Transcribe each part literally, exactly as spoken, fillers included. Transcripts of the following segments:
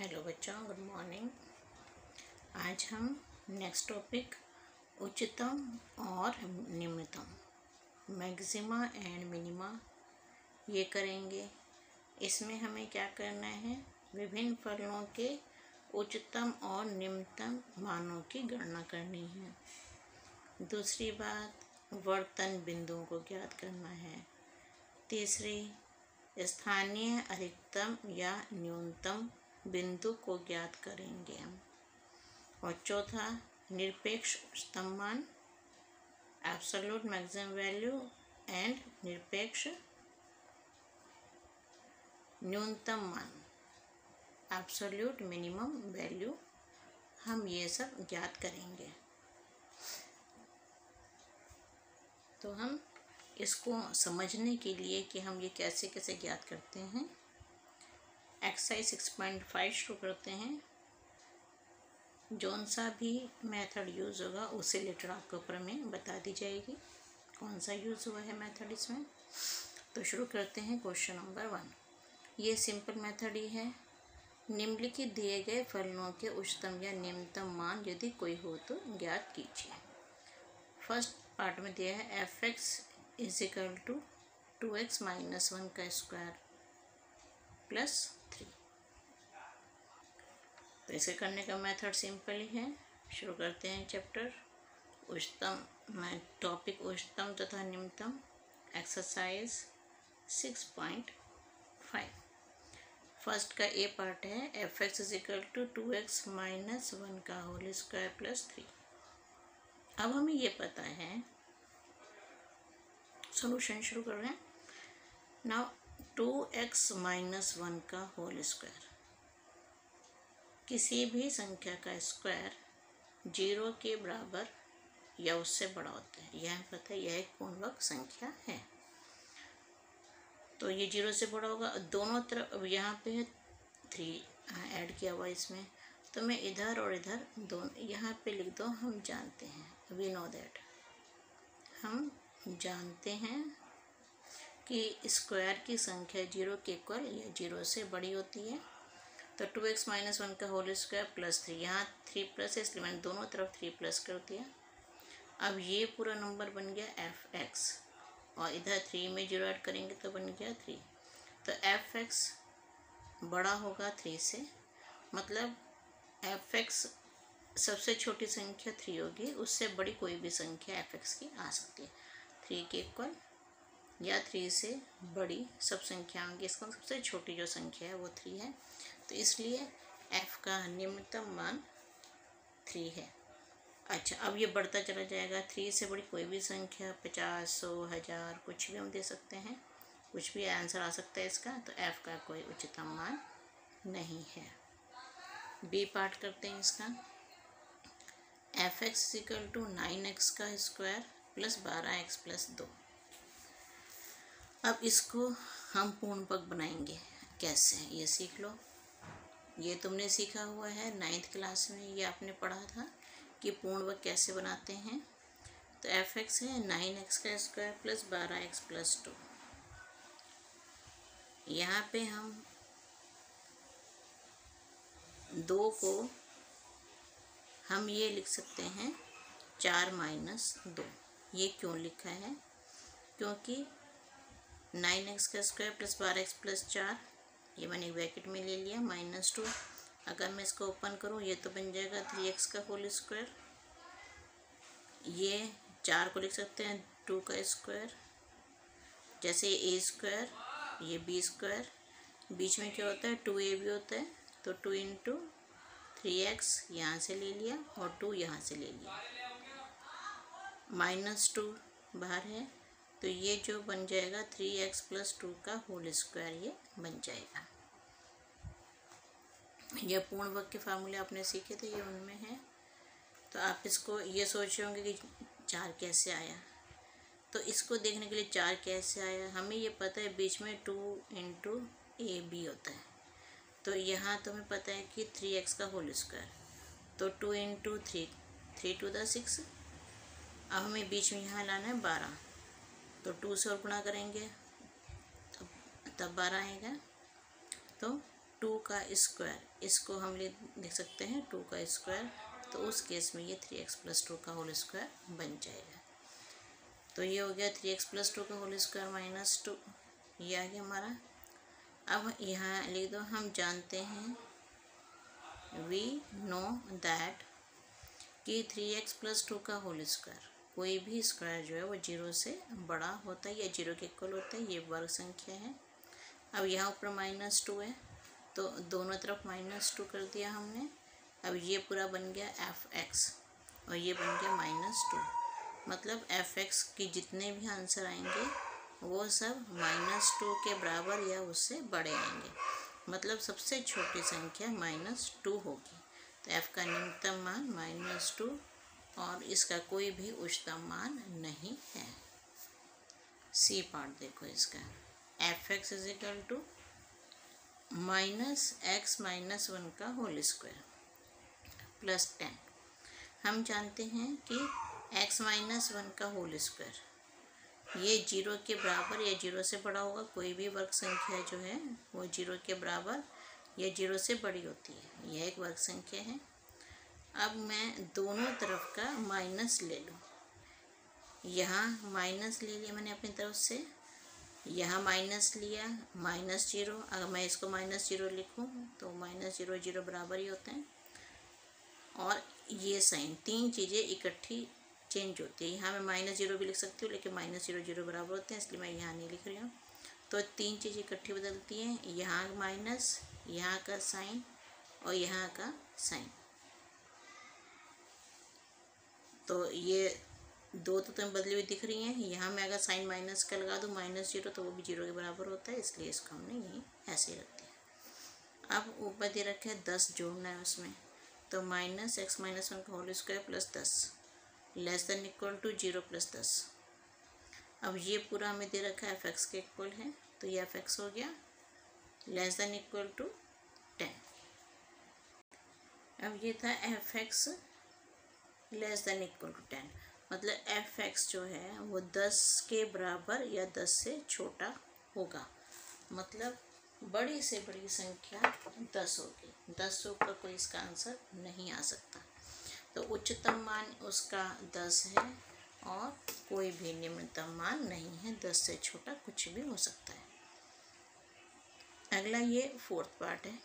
Hello बच्चों, good morning. आज हम नेक्स्ट टॉपिक उच्चतम और निम्नतम मैक्सिमा एंड मिनिमा ये करेंगे। इसमें हमें क्या करना है, विभिन्न फलनों के उच्चतम और निम्नतम मानों की गणना करनी है। दूसरी बात, वर्तन बिंदुओं को ज्ञात करना है। तीसरी, स्थानीय अधिकतम या न्यूनतम बिंदु को ज्ञात करेंगे हम। और चौथा, निरपेक्ष उच्चतम मान, एब्सोल्यूट मैक्सिमम वैल्यू एंड निरपेक्ष न्यूनतम मान, एब्सोल्यूट मिनिमम वैल्यू, हम ये सब ज्ञात करेंगे। तो हम इसको समझने के लिए कि हम ये कैसे कैसे ज्ञात करते हैं, एक्सरसाइज सिक्स पॉइंट फाइव शुरू करते हैं। जौन सा भी मेथड यूज़ होगा उसे लेटर आपके ऊपर में बता दी जाएगी कौन सा यूज़ हुआ है मेथड इसमें। तो शुरू करते हैं क्वेश्चन नंबर वन। ये सिंपल मेथड ही है। निम्नलिखित दिए गए फलनों के उच्चतम या निम्नतम मान यदि कोई हो तो ज्ञात कीजिए। फर्स्ट पार्ट में दिया है F x is equal to two x minus one का स्क्वायर प्लस थ्री। तो इसे करने का मेथड सिंपल ही है। शुरू करते हैं चैप्टर उच्चतम टॉपिक उच्चतम तथा निम्नतम, exercise six point five. First का ए पार्ट है F x is equal to two x minus one का होल स्क्वायर प्लस थ्री। अब हमें ये पता है, सॉल्यूशन शुरू कर रहे हैं। Now two x minus one का होल स्क्वायर, किसी भी संख्या का स्क्वायर जीरो के बराबर या उससे बड़ा होता है। यह पता है, यह एक पूर्णांक संख्या है तो ये जीरो से बड़ा होगा। दोनों तरफ अब यहाँ पे है थ्री ऐड किया हुआ इसमें, तो मैं इधर और इधर दोनों यहाँ पे लिख दो। हम जानते हैं, वी नो दैट, हम जानते हैं कि स्क्वायर की संख्या जीरो के इक्वल या जीरो से बड़ी होती है। तो टू एक्स माइनस वन का होल स्क्वायर प्लस थ्री, यहाँ थ्री प्लस है इसलिए मैंने दोनों तरफ थ्री प्लस कर दिया। अब ये पूरा नंबर बन गया एफ एक्स और इधर थ्री में जीरो ऐड करेंगे तो बन गया थ्री। तो एफ एक्स बड़ा होगा थ्री से, मतलब एफ एक्स सबसे छोटी संख्या थ्री होगी, उससे बड़ी कोई भी संख्या एफ एक्स की आ सकती है। थ्री के इक्वल या थ्री से बड़ी सब संख्या होंगी, इसका सबसे छोटी जो संख्या है वो थ्री है। तो इसलिए f का निम्नतम मान थ्री है। अच्छा, अब ये बढ़ता चला जाएगा। थ्री से बड़ी कोई भी संख्या, पचास, सौ, हज़ार, कुछ भी हम दे सकते हैं, कुछ भी आंसर आ सकता है इसका। तो f का कोई उच्चतम मान नहीं है। बी पार्ट करते हैं इसका। F x equal to nine x का स्क्वायर प्लस बारह एक्स प्लस दो। अब इसको हम पूर्णपक बनाएंगे कैसे, ये सीख लो। ये तुमने सीखा हुआ है नाइन्थ क्लास में, ये आपने पढ़ा था कि पूर्णपक कैसे बनाते हैं। तो एफ एक्स है नाइन एक्स का स्क्वायर प्लस बारह एक्स प्लस टू। यहाँ पे हम दो को हम ये लिख सकते हैं चार माइनस दो। ये क्यों लिखा है, क्योंकि नाइन एक्स का स्क्वायर प्लस बारह एक्स प्लस चार, ये मैंने ब्रैकेट में ले लिया, माइनस टू। अगर मैं इसको ओपन करूँ ये तो बन जाएगा थ्री एक्स का होल स्क्वायर। ये चार को लिख सकते हैं टू का स्क्वायर, जैसे ए स्क्वायर, ये बी स्क्वायर, बीच में क्या होता है टू ए भी होता है। तो टू इंटू थ्री एक्स यहाँ से ले लिया और टू यहाँ से ले लिया, माइनस टू बाहर है, तो ये जो बन जाएगा थ्री एक्स प्लस टू का होल स्क्वायर, ये बन जाएगा। ये पूर्णवर्ग के फार्मूले आपने सीखे थे, ये उनमें है। तो आप इसको ये सोच रहे होंगे कि चार कैसे आया, तो इसको देखने के लिए चार कैसे आया, हमें ये पता है बीच में टू इंटू ए बी होता है। तो यहाँ तो हमें पता है कि थ्री एक्स का होल स्क्वायर, तो two into three, three two the six. अब हमें बीच में यहाँ लाना है बारह, तो टू से और गुणा करेंगे तब तब बारह आएगा। तो टू का स्क्वायर, इसको हम लिख सकते हैं टू का स्क्वायर, तो उस केस में ये थ्री एक्स प्लस टू का होल स्क्वायर बन जाएगा। तो ये हो गया थ्री एक्स प्लस टू का होल स्क्वायर माइनस टू, ये आ गया हमारा। अब यहाँ लिख दो, हम जानते हैं वी नो दैट कि थ्री एक्स प्लस टू का होल स्क्वायर, कोई भी स्क्वायर जो है वो जीरो से बड़ा होता है या जीरो के इक्वल होता है, ये वर्ग संख्या है। अब यहाँ ऊपर माइनस टू है तो दोनों तरफ माइनस टू कर दिया हमने। अब ये पूरा बन गया एफ एक्स और ये बन गया माइनस टू, मतलब एफ एक्स की जितने भी आंसर आएंगे वो सब माइनस टू के बराबर या उससे बड़े आएंगे, मतलब सबसे छोटी संख्या माइनस टू होगी। तो एफ का न्यूनतम मान माइनस टू और इसका कोई भी उच्चतम मान नहीं है। सी पार्ट देखो इसका, f x is equal to minus x minus one का होल स्क्वायर प्लस टेन। हम जानते हैं कि एक्स माइनस वन का होल स्क्वायर ये जीरो के बराबर या जीरो से बड़ा होगा, कोई भी वर्ग संख्या जो है वो जीरो के बराबर या जीरो से बड़ी होती है, यह एक वर्ग संख्या है। अब मैं दोनों तरफ का माइनस ले लूँ, यहाँ माइनस ले लिया मैंने अपनी तरफ से, यहाँ माइनस लिया माइनस जीरो। अगर मैं इसको माइनस जीरो लिखूँ तो माइनस जीरो जीरो बराबर ही होते हैं, और ये साइन तीन चीज़ें इकट्ठी चेंज होती है। यहाँ मैं माइनस जीरो भी लिख सकती हूँ लेकिन माइनस जीरो जीरो बराबर होते हैं, इसलिए मैं यहाँ नहीं लिख रही हूँ। तो तीन चीज़ें इकट्ठी बदलती हैं, यहाँ माइनस, यहाँ का साइन और यहाँ का साइन। तो ये दो तो तुम्हें बदली हुई दिख रही हैं, यहाँ मैं अगर साइन माइनस का लगा दूँ माइनस जीरो तो वो भी जीरो के बराबर होता है, इसलिए इसको हमने यहीं ऐसे रख दिया। अब ऊपर दे रखा है दस जोड़ना है उसमें, तो माइनस एक्स माइनस वन का होल स्क्वायर प्लस दस less than equal to zero plus दस। अब ये पूरा हमें दे रखा है एफ एक्स के इक्वल है, तो ये एफ एक्स हो गया less than equal to ten. अब ये था f x less than equal to ten, मतलब एफ एक्स जो है वो दस के बराबर या दस से छोटा होगा, मतलब बड़ी से बड़ी संख्या दस होगी, दस से ऊपर कोई इसका आंसर नहीं आ सकता। तो उच्चतम मान उसका दस है और कोई भी निम्नतम मान नहीं है, दस से छोटा कुछ भी हो सकता है। अगला ये फोर्थ पार्ट है,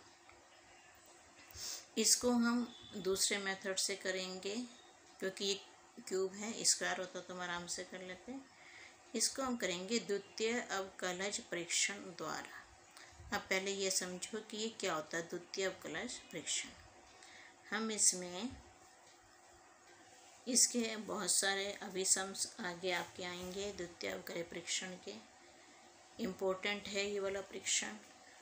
इसको हम दूसरे मेथड से करेंगे क्योंकि ये क्यूब है, स्क्वायर होता तो हम आराम से कर लेते हैं। इसको हम करेंगे द्वितीय अवकलज परीक्षण द्वारा। अब पहले ये समझो कि ये क्या होता है द्वितीय अवकलज परीक्षण। हम इसमें इसके बहुत सारे अभिसम आगे आपके आएंगे द्वितीय अवकलज परीक्षण के, इम्पोर्टेंट है ये वाला परीक्षण।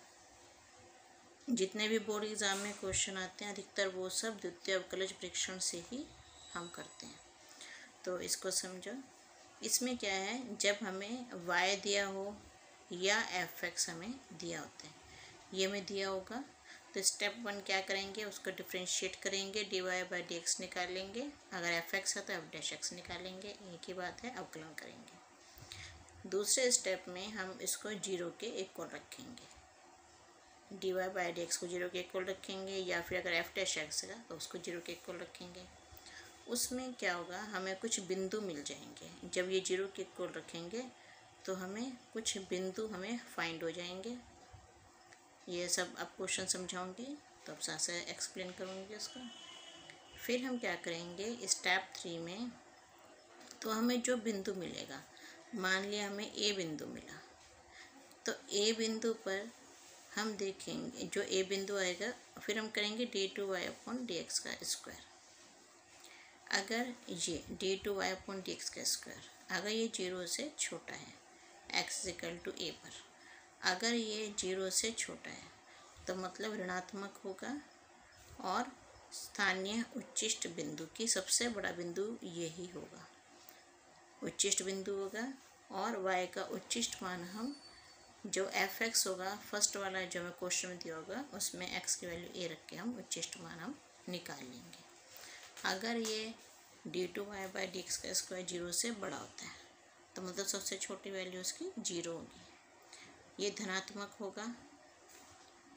जितने भी बोर्ड एग्ज़ाम में क्वेश्चन आते हैं अधिकतर वो सब द्वितीय अवकलज परीक्षण से ही हम करते हैं। तो इसको समझो, इसमें क्या है, जब हमें y दिया हो या एफ एक्स हमें दिया होता है, ये हमें दिया होगा तो स्टेप वन क्या करेंगे, उसको डिफ्रेंशिएट करेंगे, d y by d x निकालेंगे, अगर एफ एक्स है तो एफ डैश एक्स निकालेंगे, एक ही बात है, अवकलन करेंगे। दूसरे स्टेप में हम इसको जीरो के इक्वल रखेंगे, d y by d x को जीरो के इक्वल रखेंगे, या फिर अगर एफ डैश एक्स है तो उसको जीरो के इक्वल रखेंगे। उसमें क्या होगा, हमें कुछ बिंदु मिल जाएंगे, जब ये जीरो के इक्वल रखेंगे तो हमें कुछ बिंदु हमें फाइंड हो जाएंगे। ये सब अब क्वेश्चन समझाऊंगी तो अब साथ से एक्सप्लेन करूँगी उसको। फिर हम क्या करेंगे स्टेप थ्री में, तो हमें जो बिंदु मिलेगा, मान लिया हमें ए बिंदु मिला, तो ए बिंदु पर हम देखेंगे जो ए बिंदु आएगा, फिर हम करेंगे d two y upon d x का स्क्वायर। अगर ये d two y upon d x का स्क्वायर अगर ये जीरो से छोटा है, एक्स इक्वल टू ए पर, अगर ये जीरो से छोटा है तो मतलब ऋणात्मक होगा, और स्थानीय उच्चिष्ट बिंदु की सबसे बड़ा बिंदु यही होगा, उच्चिष्ट बिंदु होगा। और y का उच्चिष्ट मान हम जो एफ एक्स होगा, फर्स्ट वाला जो हमें क्वेश्चन में दिया होगा उसमें x की वैल्यू ए रख के हम उच्चिष्ट मान हम निकाल लेंगे। अगर ये d two y by d x का स्क्वायर जीरो से बड़ा होता है तो मतलब सबसे छोटी वैल्यू उसकी जीरो होगी, ये धनात्मक होगा।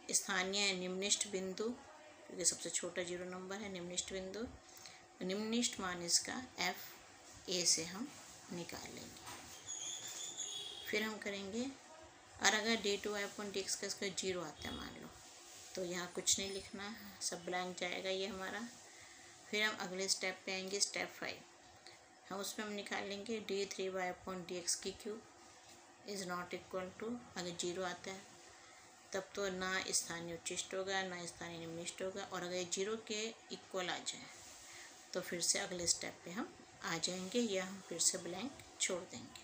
स्थानीय निम्निष्ठ बिंदु, क्योंकि सबसे छोटा जीरो नंबर है, निम्निष्ठ बिंदु, निम्निष्ठ मान इसका एफ ए से हम निकाल लेंगे। फिर हम करेंगे, और अगर d two y upon d x का इसका जीरो आता है मान लो, तो यहाँ कुछ नहीं लिखना, सब ब्लैंक जाएगा ये हमारा। फिर हम अगले स्टेप पे आएंगे, स्टेप फाइव। हम उसमें हम निकाल लेंगे d three y upon d x की cube is not equal to, अगर जीरो आता है तब तो ना स्थानीय उच्चिष्ट होगा ना स्थानीय निम्निष्ठ होगा, और अगर जीरो के इक्वल आ जाए तो फिर से अगले स्टेप पे हम आ जाएंगे, या हम फिर से ब्लैंक छोड़ देंगे।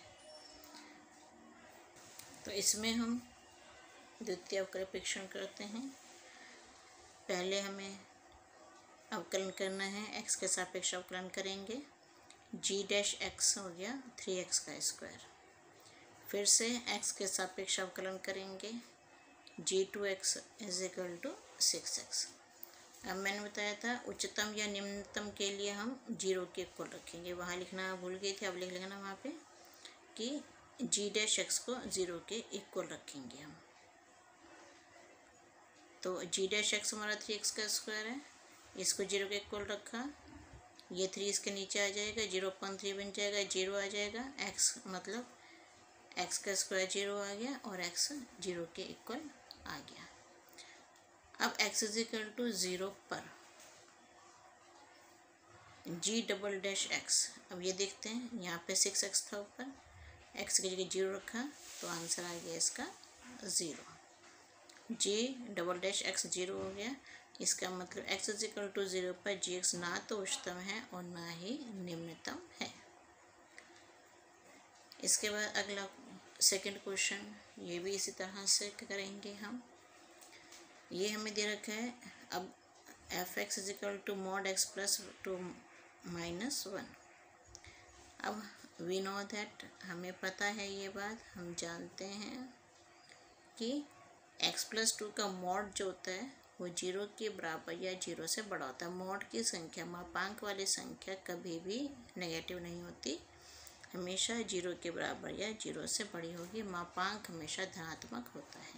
तो इसमें हम द्वितीय अवकल परीक्षण करते हैं। पहले हमें अवकलन करना है, एक्स के सापेक्ष अवकलन करेंगे, जी डैश एक्स हो गया थ्री एक्स का स्क्वायर। फिर से एक्स के सापेक्ष अवकलन करेंगे, G two x is equal to six X. अब मैंने बताया था उच्चतम या निम्नतम के लिए हम जीरो के इक्वल रखेंगे, वहाँ लिखना भूल गई थी, अब लिख लेना वहाँ पे कि जी डैश एक्स को ज़ीरो के इक्वल रखेंगे हम। तो जी डैश एक्स हमारा थ्री एक्स का स्क्वायर है, इसको जीरो के इक्वल रखा, ये थ्री इसके नीचे आ जाएगा, जीरो पॉइंट थ्री बन जाएगा, जीरो आ जाएगा, एक्स मतलब एक्स का स्क्वायर जीरो आ गया और एक्स जीरो के इक्वल आ गया। अब x is equal to zero पर जी डबल डैश एक्स, अब ये देखते हैं, यहाँ पे सिक्स एक्स था ऊपर, एक्स की जगह जीरो रखा तो आंसर आ गया इसका zero. G double dash x zero हो गया, इसका मतलब x is equal to zero पर जी एक्स ना तो उच्चतम है और ना ही निम्नतम है। इसके बाद अगला सेकंड क्वेश्चन, ये भी इसी तरह से करेंगे हम। ये हमें दे रखा है, अब f x is equal to mod x plus two minus one. अब वी नो दैट, हमें पता है ये बात, हम जानते हैं कि x प्लस टू का मॉड जो होता है वो जीरो के बराबर या जीरो से बड़ा होता है। मॉड की संख्या, मापांक वाली संख्या कभी भी नेगेटिव नहीं होती, हमेशा जीरो के बराबर या जीरो से बड़ी होगी, मापांक हमेशा धनात्मक होता है।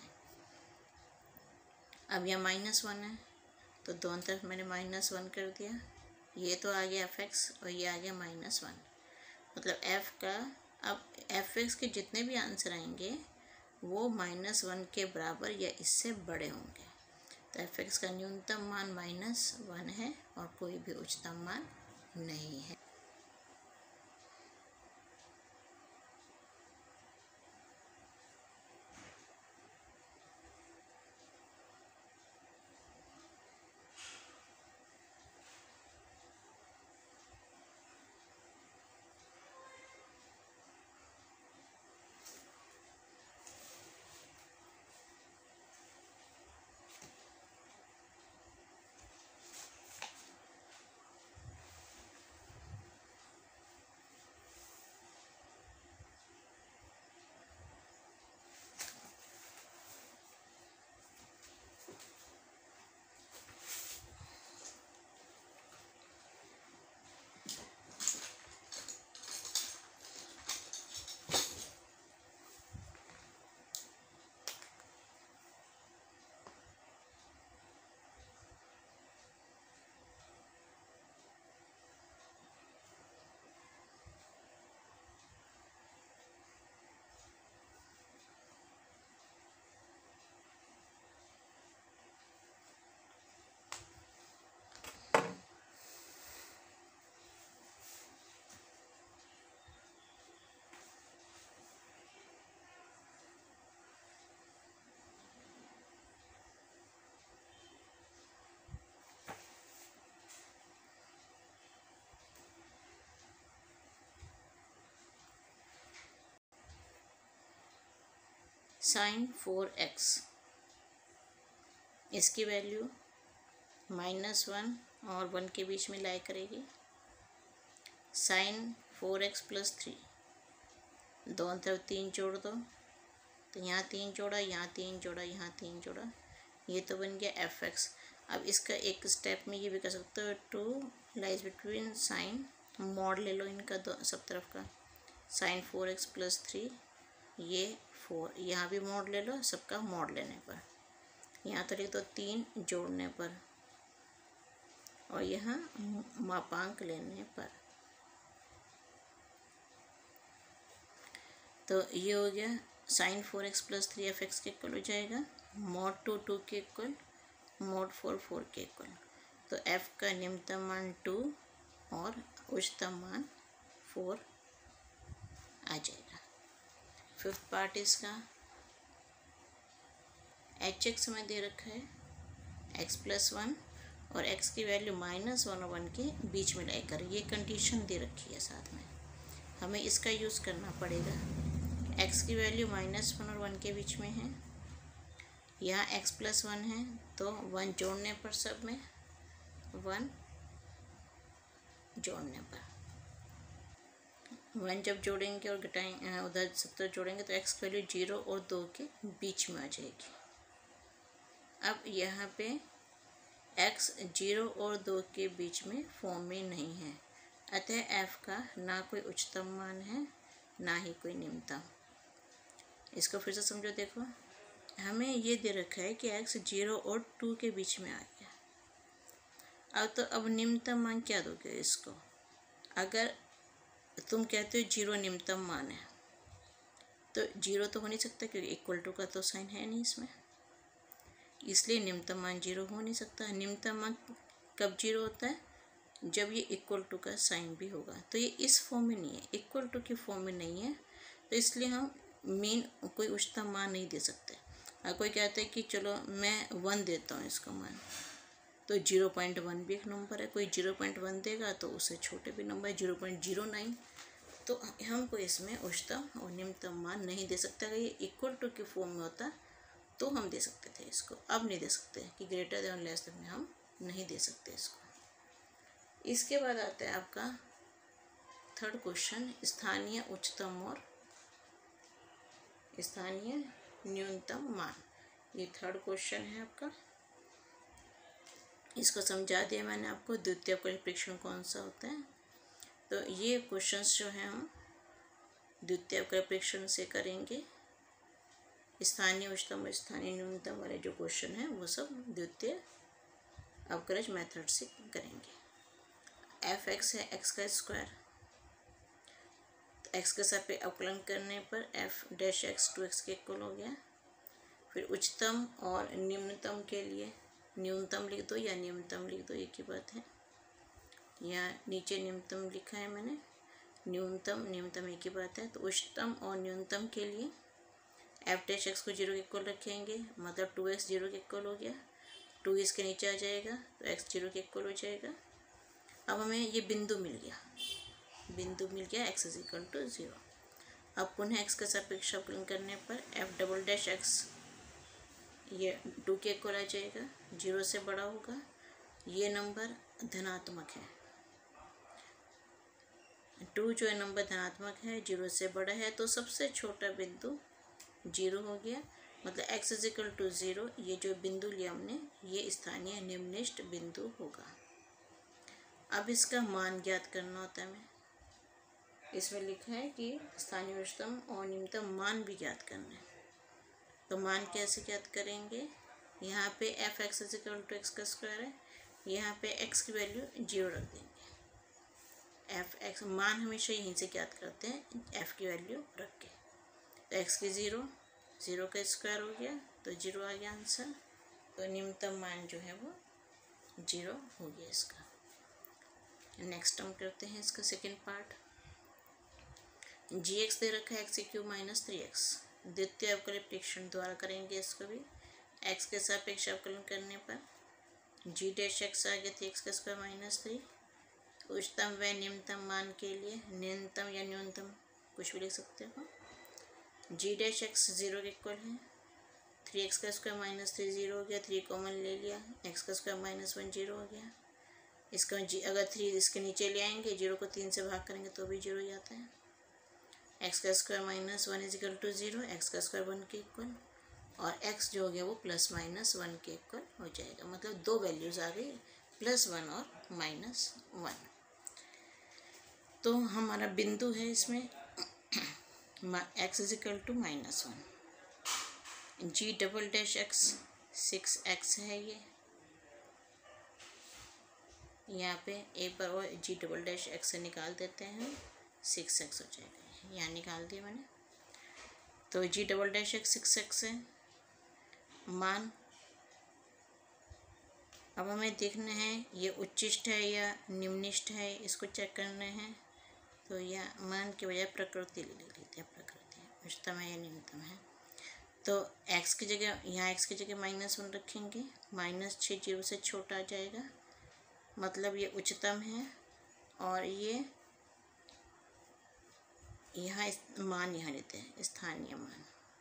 अब यह माइनस वन है तो दोनों तरफ मैंने माइनस वन कर दिया, ये तो आ गया एफ एक्स और ये आ गया माइनस वन, मतलब f का, अब एफ एक्स के जितने भी आंसर आएंगे वो माइनस वन के बराबर या इससे बड़े होंगे। तो एफ एक्स का न्यूनतम मान माइनस वन है और कोई भी उच्चतम मान नहीं है। साइन फोर एक्स, इसकी वैल्यू माइनस वन और वन के बीच में लाई करेगी। Sine four x plus three, दोनों तरफ तीन जोड़ दो, तो यहाँ तीन जोड़ा, यहाँ तीन जोड़ा, यहाँ तीन जोड़ा, ये तो बन गया एफ एक्स। अब इसका एक स्टेप में ये भी कर सकते हो, two lies between sine, mod ले लो इनका दो सब तरफ का, sine four x plus three, ये फोर, यहाँ भी मॉड ले लो सबका मॉड लेने पर, यहाँ तो लिख दो तीन जोड़ने पर और यहाँ मापांक लेने पर। तो ये हो गया sine four x plus three f x के इक्वल हो जाएगा मॉड टू टू के इक्वल मॉड फोर फोर के इक्वल। तो एफ का निम्नतम मान टू और उच्चतम मान फोर आ जाएगा। फिफ्थ पार्ट इसका एच एक्स में दे रखा है एक्स प्लस वन और x की वैल्यू माइनस वन और वन के बीच में लेकर, ये कंडीशन दे रखी है साथ में, हमें इसका यूज़ करना पड़ेगा। x की वैल्यू माइनस वन और वन के बीच में है, यहाँ x प्लस वन है तो वन जोड़ने पर सब में वन जोड़ने पर वन जब जोड़ेंगे और घटाएंगे उधर सत्तर जोड़ेंगे तो x की वैल्यू जीरो और दो के बीच में आ जाएगी। अब यहाँ पे x जीरो और दो के बीच में फॉर्म में नहीं है, अतः f का ना कोई उच्चतम मान है ना ही कोई निम्नतम। इसको फिर से समझो, देखो हमें ये दे रखा है कि x जीरो और टू के बीच में आ गया। अब तो अब निम्नतम मान क्या दोगे इसको? अगर तुम कहते हो जीरो निम्नतम मान है तो जीरो तो हो नहीं सकता क्योंकि इक्वल टू का तो साइन है नहीं इसमें, इसलिए निम्नतम मान जीरो हो नहीं सकता। निम्नतम मान कब जीरो होता है? जब ये इक्वल टू का साइन भी होगा। तो ये इस फॉर्म में नहीं है, इक्वल टू की फॉर्म में नहीं है, तो इसलिए हम मीन कोई उच्चतम मान नहीं दे सकते। अगर कोई कहता है कि चलो मैं वन देता हूँ इसका मान, तो जीरो पॉइंट वन भी एक नंबर है, कोई जीरो पॉइंट वन देगा तो उससे छोटे भी नंबर है जीरो पॉइंट जीरो नाइन, तो हमको इसमें उच्चतम और निम्नतम मान नहीं दे सकता। अगर ये इक्वल टू की फॉर्म में होता तो हम दे सकते थे इसको, अब नहीं दे सकते कि ग्रेटर देन लेस देन में हम नहीं दे सकते इसको। इसके बाद आता है आपका थर्ड क्वेश्चन, स्थानीय उच्चतम और स्थानीय न्यूनतम मान। ये थर्ड क्वेश्चन है आपका, इसको समझा दिया मैंने आपको द्वितीय अवकल परीक्षण कौन सा होता है। तो ये क्वेश्चंस जो हैं हम द्वितीय अवकल परीक्षण से करेंगे। स्थानीय उच्चतम और स्थानीय न्यूनतम वाले जो क्वेश्चन हैं वो सब द्वितीय अवकलज मेथड से करेंगे। एफ एक्स है एक्स का स्क्वायर, तो एक्स के साथ अवकलन करने पर F dash x two x के इक्वल हो गया। फिर उच्चतम और निम्नतम के लिए न्यूनतम लिख दो या न्यूनतम लिख दो, एक ही बात है। यहाँ नीचे न्यूनतम लिखा है मैंने, न्यूनतम न्यूनतम एक ही बात है। तो उच्चतम और न्यूनतम के लिए एफ डैश एक्स को जीरो के इक्वल रखेंगे, मतलब टू एक्स जीरो के इक्वल हो गया, टू इसके नीचे आ जाएगा तो एक्स जीरो के इक्वल हो जाएगा। अब हमें ये बिंदु मिल गया, बिंदु मिल गया x is equal to zero. अब पुनः एक्स का सापेक्ष अवकलन करने पर एफ डबल डैश एक्स ये टू के इक्वल आ जाएगा, जीरो से बड़ा होगा, ये नंबर धनात्मक है, टू जो है नंबर धनात्मक है, जीरो से बड़ा है, तो सबसे छोटा बिंदु जीरो हो गया, मतलब x is equal to zero. ये जो बिंदु लिया हमने ये स्थानीय निम्नलिखित बिंदु होगा। अब इसका मान ज्ञात करना होता है हमें, इसमें लिखा है कि स्थानीय उच्चतम और निम्नतम मान भी ज्ञात करना है। तो मान कैसे ज्ञात करेंगे? यहाँ पे f x is equal to x का स्क्वायर है, यहाँ पे एक्स की वैल्यू जीरो रख देंगे। एफ एक्स मान हमेशा यहीं से ज्ञात करते हैं, एफ की वैल्यू रख के। तो एक्स की ज़ीरो, ज़ीरो का स्क्वायर हो गया तो जीरो आ गया आंसर। तो निम्नतम मान जो है वो जीरो हो गया इसका। नेक्स्ट हम करते हैं इसका सेकेंड पार्ट। जी एक्स दे रखा है x cube minus three x, द्वितीय अवकल परीक्षण द्वारा करेंगे इसको भी। एक्स के सापेक्ष अवकलन करने पर जी डैश एक्स आ गया थ्री एक्स का स्क्वायर माइनस थ्री। उच्चतम व निम्नतम मान के लिए न्यूनतम या न्यूनतम कुछ भी लिख सकते हो। जी डैश एक्स जीरो के इक्वल है, थ्री एक्स का स्क्वायर माइनस थ्री जीरो हो गया, थ्री कॉमन ले लिया, एक्स का स्क्वायर माइनस वन जीरो हो गया। इसका जी अगर थ्री इसके नीचे ले आएंगे, जीरो को तीन से भाग करेंगे तो भी जीरो ही आता है। एक्स का square minus one is equal to zero, x का स्क्वायर वन के इक्वल, और एक्स जो हो गया वो प्लस माइनस वन के इक्वल हो जाएगा। मतलब दो वैल्यूज़ आ गई, प्लस वन और माइनस वन। तो हमारा बिंदु है इसमें x is equal to minus one. G double dash x six x है ये, यहाँ पे एक बार और जी डबल डैश एक्स से निकाल देते हैं, सिक्स एक्स हो जाएगा, यहाँ निकाल दिया मैंने। तो g double dash x six x है मान। अब हमें देखना है ये उच्चिष्ट है या निम्निष्ठ है, इसको चेक करना है। तो यह मान की बजाय प्रकृति ले लेते हैं, प्रकृति उच्चतम है या निम्नतम है। तो x की जगह, यहाँ x की जगह माइनस वन रखेंगे, माइनस छः जीरो से छोटा आ जाएगा, मतलब ये उच्चतम है। और ये यहाँ मान यहाँ लेते हैं, स्थानीय मान।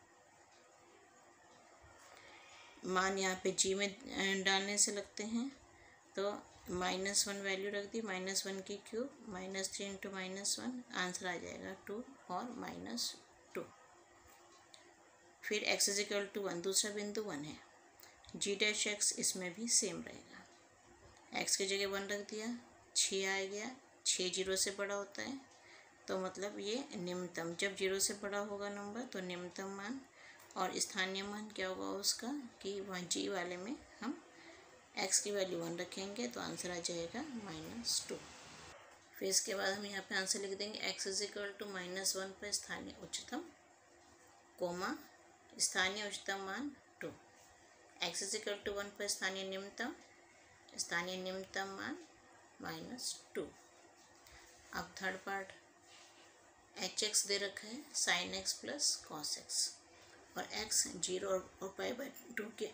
मान यहाँ पे जी में डालने से लगते हैं। तो माइनस वन वैल्यू रख दी, माइनस वन की cube, minus three into minus one, answer आ जाएगा टू और माइनस टू। फिर x is equal to one, दूसरा बिंदु वन है, जी डैश एक्स इसमें भी सेम रहेगा। एक्स की जगह वन रख दिया, छः आ गया, छः जीरो से बड़ा होता है, तो मतलब ये निम्नतम, जब जीरो से बड़ा होगा नंबर तो निम्नतम मान। और स्थानीय मान क्या होगा उसका कि वहाँ जी वाले में हम एक्स की वैल्यू वन रखेंगे, तो आंसर आ जाएगा माइनस टू। फिर इसके बाद हम यहाँ पे आंसर लिख देंगे x is equal to minus one पर स्थानीय उच्चतम, कोमा स्थानीय उच्चतम मान two, x is equal to one पर स्थानीय निम्नतम, स्थानीय निम्नतम मान माइनस टू। अब थर्ड पार्ट, एच एक्स दे रखा है sine x plus cos x, और एक्स जीरो और पाई बाय टू के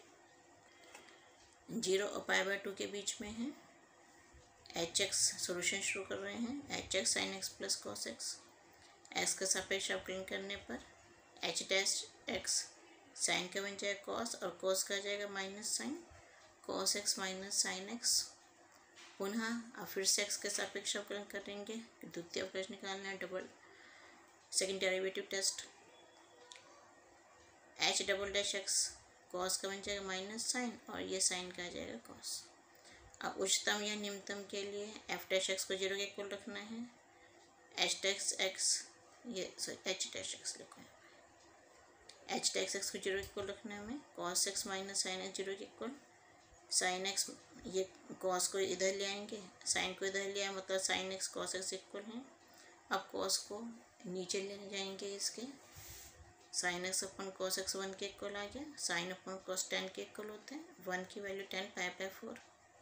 जीरो और पाई बाय टू के बीच में है। एच एक्स सोल्यूशन शुरू कर रहे हैं, h x sine x plus cos x, x का सापेक्ष अवकलन करने पर एच डैश एक्स साइन का बन जाएगा कॉस, और कॉस का जाएगा minus sine, cos x minus sine x. पुनः अब फिर से एक्स के सापेक्ष अवकलन करेंगे, द्वितीय अवकलज निकालना है, double second derivative test. H double dash x cos का बन जाएगा माइनस साइन, और ये साइन का आ जाएगा कॉस। अब उच्चतम या निम्नतम के लिए एफ डैश एक्स को जीरो के इक्वल रखना है, एच डैश एक्स ये सॉरी एच डैश एक्स लिखो, एच डैश एक्स को जीरो के इक्वल रखना है हमें, cos x minus sine x zero के इक्वल, साइन एक्स ये कॉस को इधर ले आएंगे, साइन को इधर ले आए, मतलब sine x cos x equal है। अब कॉस को नीचे ले जाएंगे इसके, sine x upon cos x one के इक्वल आ गया, साइन अपन कॉस टेन के इक्वल होते हैं, वन की value tan pi by four.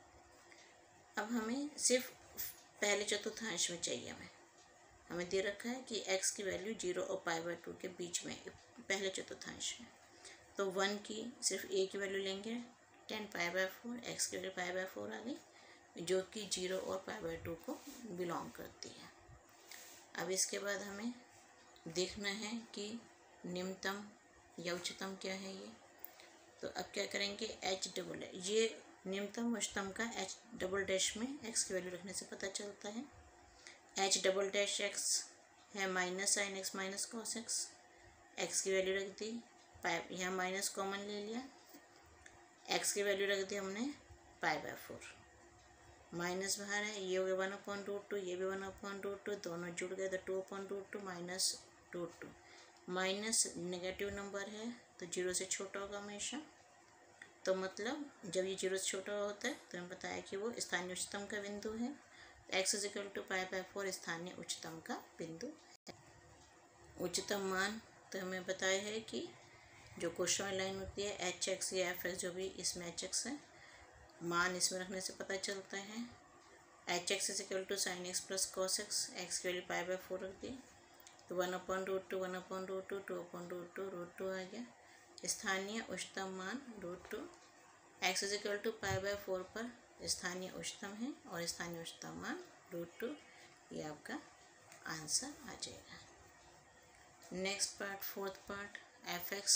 अब हमें सिर्फ पहले चतुर्थांश में चाहिए, हमें हमें दे रखा है कि x की वैल्यू जीरो और पाई बाय टू के बीच में पहले चतुर्थांश में, तो वन की सिर्फ a की वैल्यू लेंगे, tan pi by four, x की वैल्यू पाई बाय फोर आ गई, जो कि जीरो और पाई बाय टू को बिलोंग करती है। अब इसके बाद हमें देखना है कि निम्नतम या उच्चतम क्या है ये। तो अब क्या करेंगे, एच डबल ये निम्नतम उच्चतम का एच डबल डैश में एक्स की वैल्यू रखने से पता चलता है। एच डबल डैश एक्स है minus sine x minus cos x, x की वैल्यू रख दी, पाई यहाँ माइनस कॉमन ले लिया, एक्स की वैल्यू रख दी हमने पाई बाय फोर, माइनस बाहर है, ये हो गया वन अपॉन रूट टू, ये भी वन अपॉन रूट टू, दोनों जुड़ गए तो two upon root two minus root two. Minus negative number है तो जीरो से छोटा होगा हमेशा, तो मतलब जब ये जीरो से छोटा होता है तो हमें बताया कि वो स्थानीय उच्चतम का बिंदु है। X is equal to pi by four स्थानीय उच्चतम का बिंदु है। उच्चतम मान तो हमें बताया है कि जो क्वेश्चन में लाइन होती है एच एक्स या एफ एक्स, जो भी इसमें एच एक्स है, मान इसमें रखने से पता चलता है। H x is equal to sine x plus cos x, x की वैल्यू पाई बाय फोर रख दी, तो one upon root two, one upon root two, two upon root two, root two आ गया। स्थानीय उच्चतम मान root two, x is equal to pi by four पर स्थानीय उच्चतम है और स्थानीय उच्चतम मान रूट टू, ये आपका आंसर आ जाएगा। Next part, fourth part, f x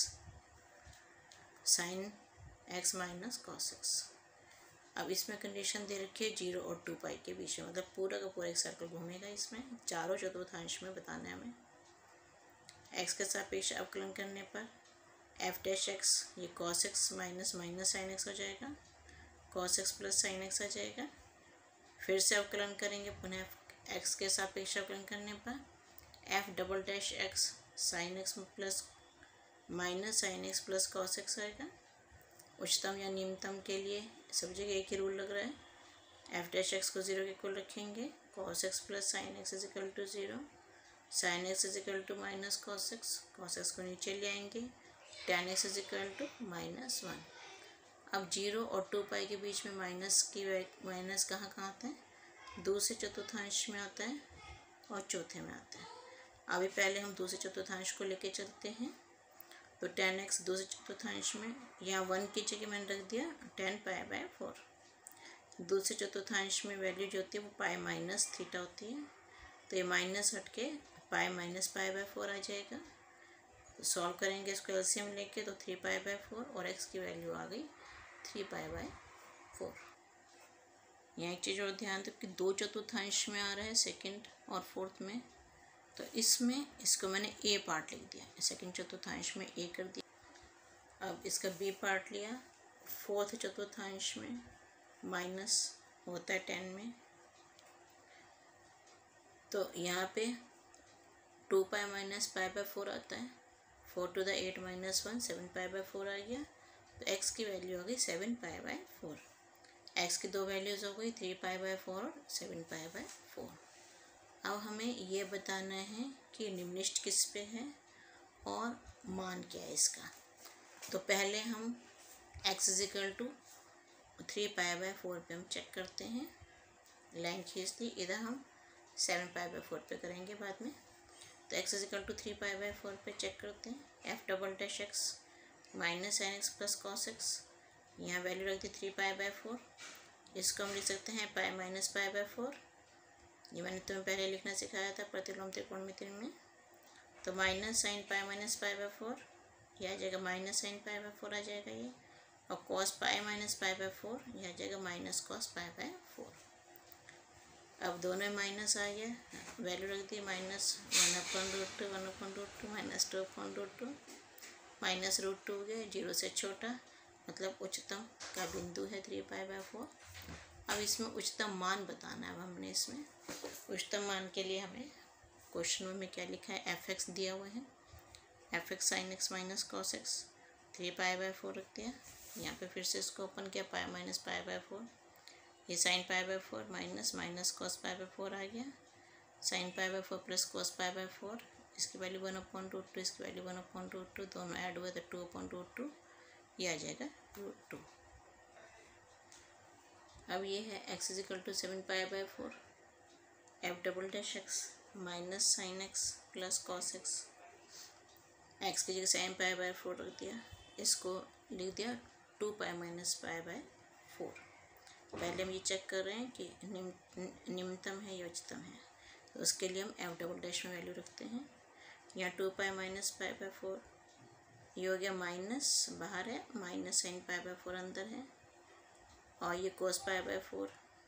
sine x minus cos x. अब इसमें कंडीशन दे रखी है जीरो और टू पाई के बीच में, मतलब पूरा का पूरा एक सर्कल घूमेगा, इसमें चारों चतुर्थांश में बताना है हमें। एक्स के सापेक्ष अवकलन करने पर एफ डैश एक्स ये cos x minus minus sine x हो जाएगा, cos x plus sine x आ जाएगा। फिर से अवकलन करेंगे, पुनः एक्स के सापेक्ष अवकलन करने पर f double dash x sine x plus minus sine x plus cos x आएगा। उच्चतम या निम्नतम के लिए सब जगह एक ही रूल लग रहा है। एफ डैश एक्स को जीरो के इक्वल रखेंगे, cos x plus sine x is equal to zero, sine x is equal to minus cos x, cos x को नीचे ले आएंगे, tan x is equal to minus one. अब zero और two pi के बीच में माइनस की माइनस कहाँ कहाँ आता है, दूसरे चतुर्थांश में आता है और चौथे में आता है। अभी पहले हम दूसरे चतुर्थांश को लेके चलते हैं, तो टेन एक्स दूसरे चतुर्थांश में, यहाँ वन की जगह मैंने रख दिया टेन पाई बाय फोर। दूसरे चतुर्थांश में वैल्यू जो होती है वो पाई माइनस थीटा होती है, तो ये माइनस हट के pi minus pi by four आ जाएगा। तो सॉल्व करेंगे इसको एलसीएम लेके, तो थ्री पाई बाय फोर और एक्स की वैल्यू आ गई थ्री पाई बाय फोर। यहाँ एक चीज़ और ध्यान दो कि दो चतुर्थांश में आ रहा है सेकंड और फोर्थ में, तो इसमें इसको मैंने ए पार्ट लिख दिया, सेकंड चतुर्थांश में ए कर दिया। अब इसका बी पार्ट लिया, फोर्थ चतुर्थांश में माइनस होता है टेन में, तो यहाँ पे two pi minus pi by four आता है, four to the eight minus one, seven pi by four आ गया। तो एक्स की वैल्यू हो गई seven pi by four. X की दो वैल्यूज़ हो गई थ्री पाई बाय फोर और सेवन पाई बाय फोर। अब हमें ये बताना है कि निम्नलिखित किस पे है और मान क्या है इसका। तो पहले हम x is equal to three pi by four पे हम चेक करते हैं, लाइन खींच दी, इधर हम सेवन पाई बाय फोर पे करेंगे बाद में। तो x is equal to three pi by four पे चेक करते हैं, f double dash x minus sine x plus cos x, यहाँ वैल्यू रख दी थ्री पाई बाय फोर, इसको हम लिख सकते हैं pi minus pi by four. ये मैंने तुम्हें पहले लिखना सिखाया था प्रतिलोम त्रिकोणमिति में। तो minus sine pi minus pi by four, यह आ जाएगा minus sine pi by four आ जाएगा ये, और cos pi minus pi by four, यह आ जाएगा minus cos pi by four. अब दोनों में माइनस आ गया, वैल्यू रख दी minus one upon root two, one upon root two minus two upon root two, minus root two हो गया, जीरो से छोटा मतलब उच्चतम का बिंदु है थ्री पाई बाय फोर। अब इसमें उच्चतम मान बताना है। अब हमने इसमें उच्चतम मान के लिए हमें क्वेश्चन में क्या लिखा है, एफ एक्स दिया हुआ है, F x sine x minus cos x, three pi by four रख दिया। यहाँ पे फिर से इसको ओपन किया, pi minus pi by four, ये sine pi by four minus minus cos pi by four आ गया, sine pi by four plus cos pi by four, इसकी value one upon root two, इसकी value one upon root two, दोनों add हुए तो two upon root to, ये आ जाएगा रूट टू। अब ये है x is equal to seven pi by four, f double dash x minus sine x plus cos x, x की जगह साइन पाई बाय फोर रख दिया, इसको लिख दिया two pi minus pi by four. पहले हम ये चेक कर रहे हैं कि निम्नतम है या उच्चतम है, तो उसके लिए हम एफ डबल डैश में वैल्यू रखते हैं। यहाँ two pi minus pi by four, ये हो गया माइनस, बाहर है minus sine pi by four अंदर है, और ये cos pi by four,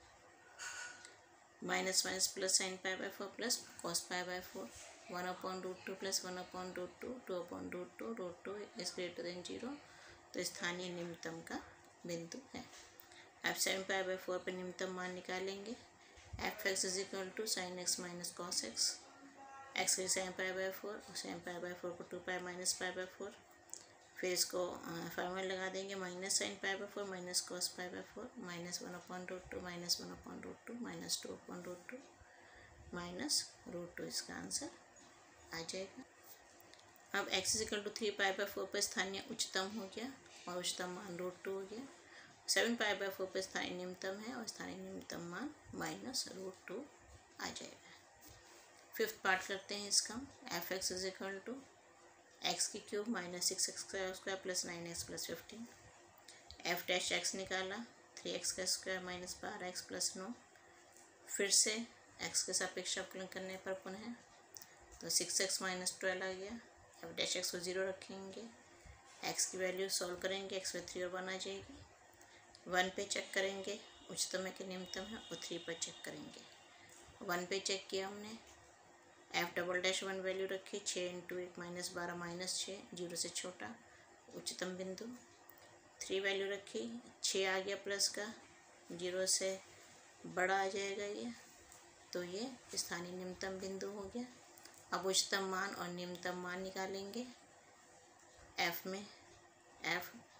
minus minus plus sine pi by four plus cos pi by four, one upon root two plus one upon root two, two upon root two, root two is greater than zero, तो स्थानीय निम्नतम का बिंदु है। अब seven pi by four पर निम्नतम मान निकालेंगे, f x is equal to sine x minus cos x, x की साइन पाई बाय फोर और साइन पाई बाय फोर को two pi minus pi by four, फिर इसको फार्मूला लगा देंगे minus sine pi by four minus cos pi by four, minus one upon root two, minus one upon root two, minus two upon root two, minus root two, इसका answer आ जाएगा। अब x is equal to three pi by four पर स्थानीय उच्चतम हो गया और उच्चतम मान रूट टू हो गया, सेवन पाई बाय फोर पर स्थानीय निम्नतम है और स्थानीय निम्नतम मान माइनस रूट टू आ जाएगा। फिफ्थ पार्ट करते हैं इसका, f x is equal to x की क्यूब माइनस सिक्स एक्स का square plus nine x plus fifteen, f dash x निकाला, थ्री एक्स का स्क्वायर माइनस बारह एक्स प्लस नौ, फिर से एक्स के सापेक्ष अवकलन करने पर पुनः तो सिक्स एक्स माइनस ट्वेल्व आ गया। एफ डैश एक्स को जीरो रखेंगे, एक्स की वैल्यू सॉल्व करेंगे, एक्स में थ्री और वन आ जाएगी, वन पे चेक करेंगे उच्चतम है कि निम्नतम है, और थ्री पर चेक करेंगे। वन पे चेक किया हमने, f double dash one value रखी, छः इंटू एक माइनस बारह माइनस छः, जीरो से छोटा उच्चतम बिंदु। थ्री वैल्यू रखी, छः आ गया प्लस का, जीरो से बड़ा आ जाएगा ये, तो ये स्थानीय निम्नतम बिंदु हो गया। अब उच्चतम मान और निम्नतम मान निकालेंगे एफ में, एफ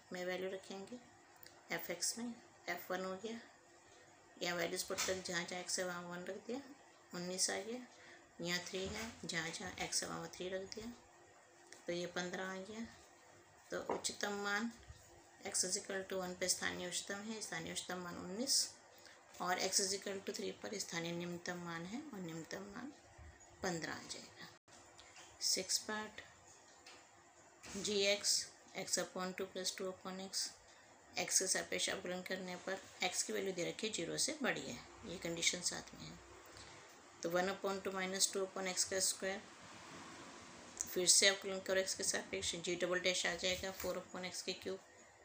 में वैल्यू रखेंगे, एफ एक्स में एफ वन हो गया, यहाँ वैल्यूज पुट कर जहाँ जहाँ एक्स है वहाँ वन रख दिया, उन्नीस आ गया। यहाँ थ्री है, जहाँ जहाँ एक्स है वहाँ थ्री रख दिया, तो ये पंद्रह आ गया। तो उच्चतम मान एक्स इजिकल टू वन पर स्थानीय उच्चतम है, स्थानीय उच्चतम मान उन्नीस, और एक्स इजिकल टू थ्री पर स्थानीय निम्नतम मान है और निम्नतम मान पंद्रह आ जाएगा। Six part g x x upon two plus two upon x, x के सापेक्ष अवकलन करने पर एक्स की वैल्यू दे रखी है जीरो से बड़ी है, ये कंडीशन साथ में है। तो one upon two minus two upon x का स्क्वायर, फिर से अवकलन करो एक्स के सापेक्ष, जी डबल डैश आ जाएगा फोर अपॉन एक्स के क्यूब।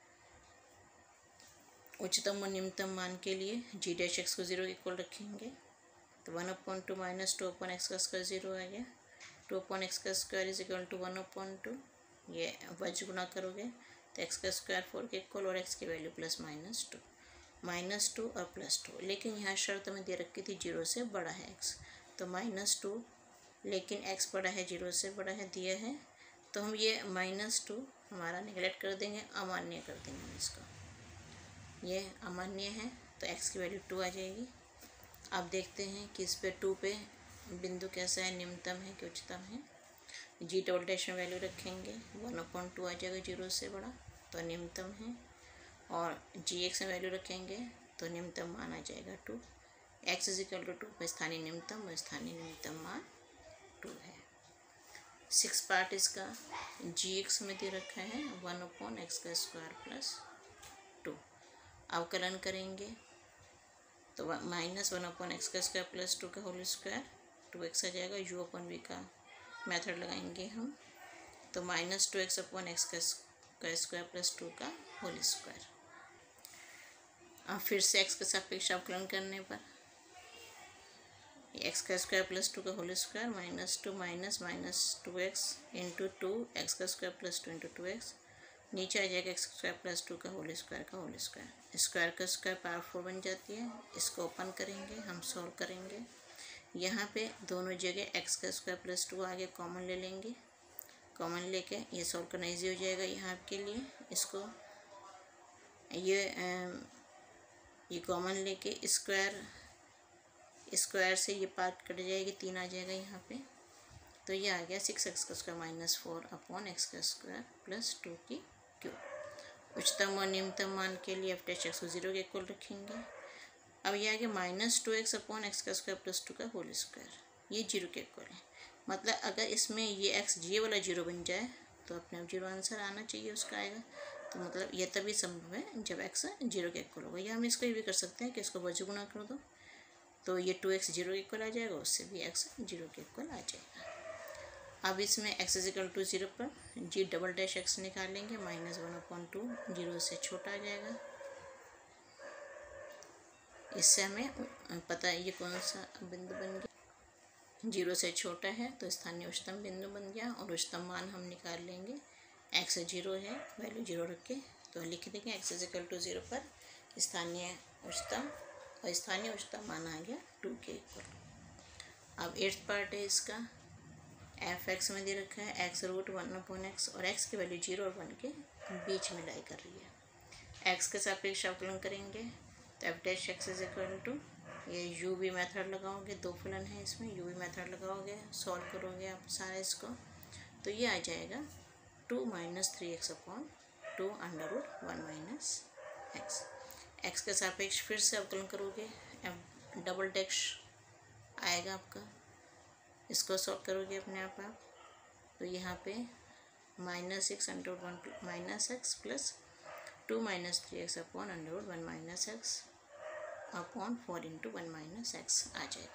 उच्चतम और निम्नतम मान के लिए जी डैश एक्स को जीरो इक्वल रखेंगे, तो one upon two minus two upon x का स्क्वायर जीरो आ गया। टू अपॉन एक्स का square is equal to one upon two, ये वज गुना करोगे तो एक्स का स्क्वायर फोर के इक्वल और एक्स की value plus minus two, minus two और प्लस टू। लेकिन यहाँ शर्त में दे रखी थी जीरो से बड़ा है एक्स, तो माइनस टू, लेकिन एक्स बड़ा है जीरो से बड़ा है दिया है, तो हम ये माइनस टू हमारा निगलेक्ट कर देंगे, अमान्य कर देंगे हम इसको, ये अमान्य है तो एक्स की वैल्यू टू आ जाएगी। अब देखते हैं कि इस पे टू पे बिंदु कैसा है, निम्नतम है कि उच्चतम है। जी डबल डैश में वैल्यू रखेंगे, वन अपॉइंट टू आ जाएगा जीरो से बड़ा, तो निम्नतम है, और जी एक्स में वैल्यू रखेंगे तो निम्नतम मान आ जाएगा two. X is equal to two पर स्थानीय निम्नतम और स्थानीय निम्नतम मान टू है। सिक्स पार्ट इसका जी एक्स में दे रखा है वन अपॉन एक्स का स्क्वायर प्लस टू, अवकलन करेंगे तो माइनस वन अपॉन एक्स का स्क्वायर प्लस टू का होल स्क्वायर, टू एक्स आ जाएगा, यू अपॉन वी का मेथड लगाएंगे हम, तो minus two x upon x का स्क्वायर प्लस टू का होल स्क्वायर। अब फिर से एक्स के सापेक्ष अवकलन करने पर एक्स का स्क्वायर प्लस टू का whole square minus two minus minus two x into two x का square plus two into two x, नीचे आ जाएगा एक्स स्क्वायर प्लस टू का होल स्क्वायर का होल स्क्वायर, स्क्वायर का स्क्वायर पावर फोर बन जाती है। इसको ओपन करेंगे, हम सॉल्व करेंगे, यहाँ पे दोनों जगह एक्स का स्क्वायर प्लस टू आगे कॉमन ले लेंगे, कॉमन लेके ये सॉल्व करना ईजी हो जाएगा यहाँ के लिए। इसको ये ये कॉमन लेके स्क्वायर स्क्वायर से ये पार्ट कट जाएगी, तीन आ जाएगा यहाँ पे, तो ये आ गया सिक्स एक्स का square minus four upon x का स्क्वायर प्लस टू की क्यूब। उच्चतम और निम्नतम मान के लिए एफ डैश एक्स को जीरो के इक्वल रखेंगे। अब ये आ गया minus two x upon x का स्क्वायर प्लस टू का होल स्क्वायर, ये जीरो के इक्वल है। मतलब अगर इसमें ये एक्स जी वाला जीरो बन जाए तो अपने आप जीरो आंसर आना चाहिए उसका आएगा, तो मतलब ये तभी संभव है जब एक्स जीरो के इक्वल होगा। या हम इसको ये भी कर सकते हैं कि इसको वजह गुना कर दो तो ये टू एक्स जीरो के इक्वल आ जाएगा, उससे भी एक्स जीरो के इक्वल आ जाएगा। अब इसमें एक्स इजिकल टू जीरो पर जी डबल डैश एक्स निकालेंगे, minus one upon two zero से छोटा आ जाएगा। इससे हमें पता है ये कौन सा बिंदु बन गया, जीरो से छोटा है तो स्थानीय उच्चतम बिंदु बन गया, और उच्चतम मान हम निकाल लेंगे, एक्स जीरो है वैल्यू जीरो रख के तो लिख देंगे एक्स इजिकल टू जीरो पर स्थानीय उच्चतम, और स्थानीय उच्चतम मान आ गया टू के इक्वल। अब एट्थ पार्ट है इसका, एफ एक्स में दे रखा है x root one upon x, और एक्स की वैल्यू जीरो और वन के बीच में लाई कर रही है। एक्स के सापेक्ष अवकलन करेंगे तो f dash x is equal to, ये यू वी मेथड लगाओगे, दो फलन है इसमें, यू वी मेथड लगाओगे, सॉल्व करोगे आप सारा इसको, तो ये आ जाएगा two minus three x upon two under root one minus x. X के सापेक्ष फिर से अवकलन करोगे, एफ डबल डैश आएगा आपका, इसको सॉल्व करोगे अपने आप आप, तो यहाँ पे minus six under one minus x plus two minus three x upon under one minus x upon four into one minus x आ जाएगा।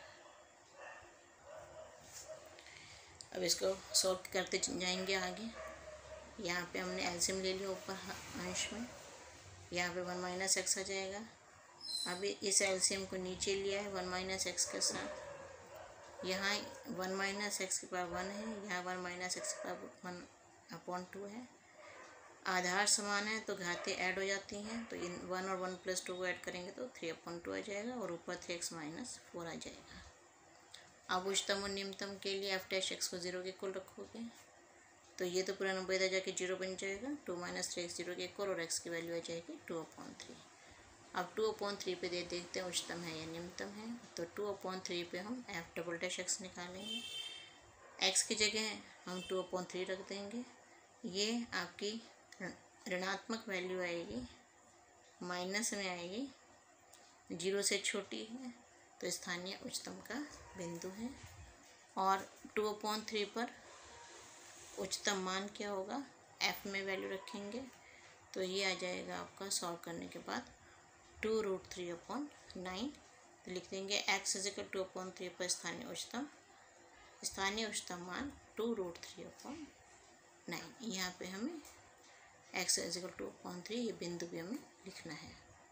अब इसको सॉल्व करते जाएंगे आगे। यहाँ पे हमने एलसीएम ले लिया ऊपर अंश में, यहाँ पे वन माइनस एक्स आ जाएगा। अभी इस एलसीएम को नीचे लिया है वन माइनस एक्स के साथ, यहाँ वन माइनस एक्स के पावर वन है, यहाँ वन माइनस एक्स के पावर वन अपॉन टू है। आधार समान है तो घातें ऐड हो जाती हैं, तो इन वन और वन प्लस टू को ऐड करेंगे तो थ्री अपॉन टू आ जाएगा, और ऊपर थ्री एक्स माइनस फोर आ जाएगा। अब उच्चतम और निम्नतम के लिए एफ डैश एक्स को जीरो के इक्वल रखोगे, तो ये तो पूरा नंबर इधर जाके जीरो बन जाएगा, two minus three x zero के इक्वल, और एक्स की वैल्यू आ जाएगी टू अपॉन थ्री। अब टू अपॉन थ्री पे दे देखते हैं उच्चतम है या निम्नतम है। तो टू अपॉन थ्री पे हम एफ डबल डैश एक्स निकालेंगे। एक्स की जगह हम टू अपॉन थ्री रख देंगे। ये आपकी ऋणात्मक वैल्यू आएगी, माइनस में आएगी, जीरो से छोटी है, तो स्थानीय उच्चतम का बिंदु है। और टू अपॉन थ्री पर उच्चतम मान क्या होगा, एफ में वैल्यू रखेंगे, तो ये आ जाएगा आपका सॉल्व करने के बाद two root three upon nine. तो लिख देंगे x is equal two upon three पर स्थानीय उच्चतम स्थानीय उच्चतम मान two root three upon nine. यहाँ पे हमें x is equal two upon three ये बिंदु भी हमें लिखना है।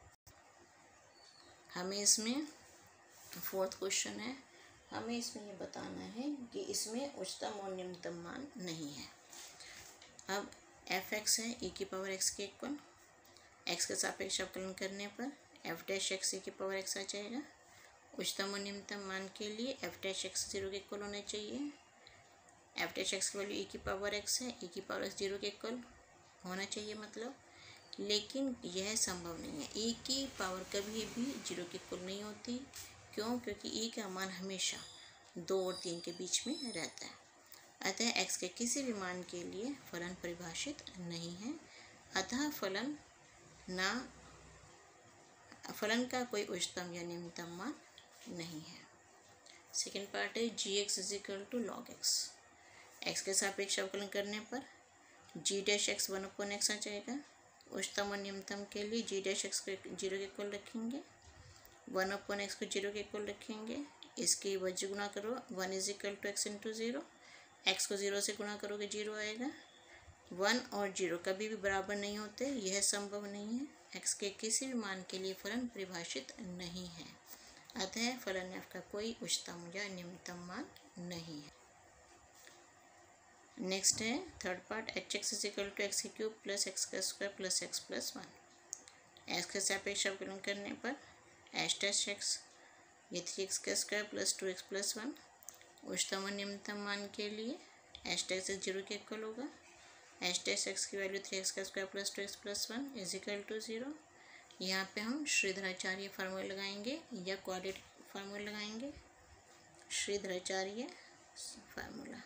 हमें इसमें फोर्थ क्वेश्चन है, हमें इसमें ये बताना है कि इसमें उच्चतम और निम्नतम मान नहीं है। अब एफ एक्स है ई की पावर एक्स के इक्वल, एक्स के सापेक्ष अवकलन करने पर एफ डैश एक्स ई की पावर एक्स आ जाएगा। उच्चतम और निम्नतम मान के लिए एफ डैश एक्स जीरो के इक्वल होने चाहिए। एफ डैश एक्स की वैल्यू ई की पावर एक्स है, ई की पावर एक्स जीरो के इक्वल होना चाहिए मतलब, लेकिन यह संभव नहीं है। ई की पावर कभी भी जीरो के इक्वल नहीं होती। क्यों? क्योंकि ई का मान हमेशा दो और तीन के बीच में रहता है। अतः एक्स के किसी भी मान के लिए फलन परिभाषित नहीं है। अतः फलन ना फलन का कोई उच्चतम या निम्नतम मान नहीं है। सेकेंड पार्ट है g x is equal to log x. X के सापेक्ष अवकलन करने पर g dash x one upon x आ जाएगा। उच्चतम और निम्नतम के लिए जी डैश एक्स को जीरो के इक्वल रखेंगे, वन अपॉन एक्स को जीरो के इक्वल रखेंगे। इसकी वजह गुणा करो, one is equal to x into zero, x को ज़ीरो से गुणा करोगे जीरो आएगा। वन और जीरो कभी भी बराबर नहीं होते, यह संभव नहीं है। एक्स के किसी भी मान के लिए फलन परिभाषित नहीं है। अतः फलन एफ का कोई उच्चतम या निम्नतम मान नहीं है। नेक्स्ट है third part, h x is equal to x की क्यूब प्लस एक्स का square plus x plus one. X के सापेक्ष अवकलन करने पर एच डैश एक्स ये थ्री एक्स का square plus two x plus one. उच्चतम और निम्नतम मान के लिए एच डैश एक्स जीरो के इक्वल होगा। एच डैश एक्स की वैल्यू थ्री एक्स का square plus two x plus one is equal to zero. यहाँ पे हम श्रीधराचार्य फार्मूला लगाएंगे या क्वाड्रेटिक फार्मूला लगाएंगे। श्रीधराचार्य फार्मूला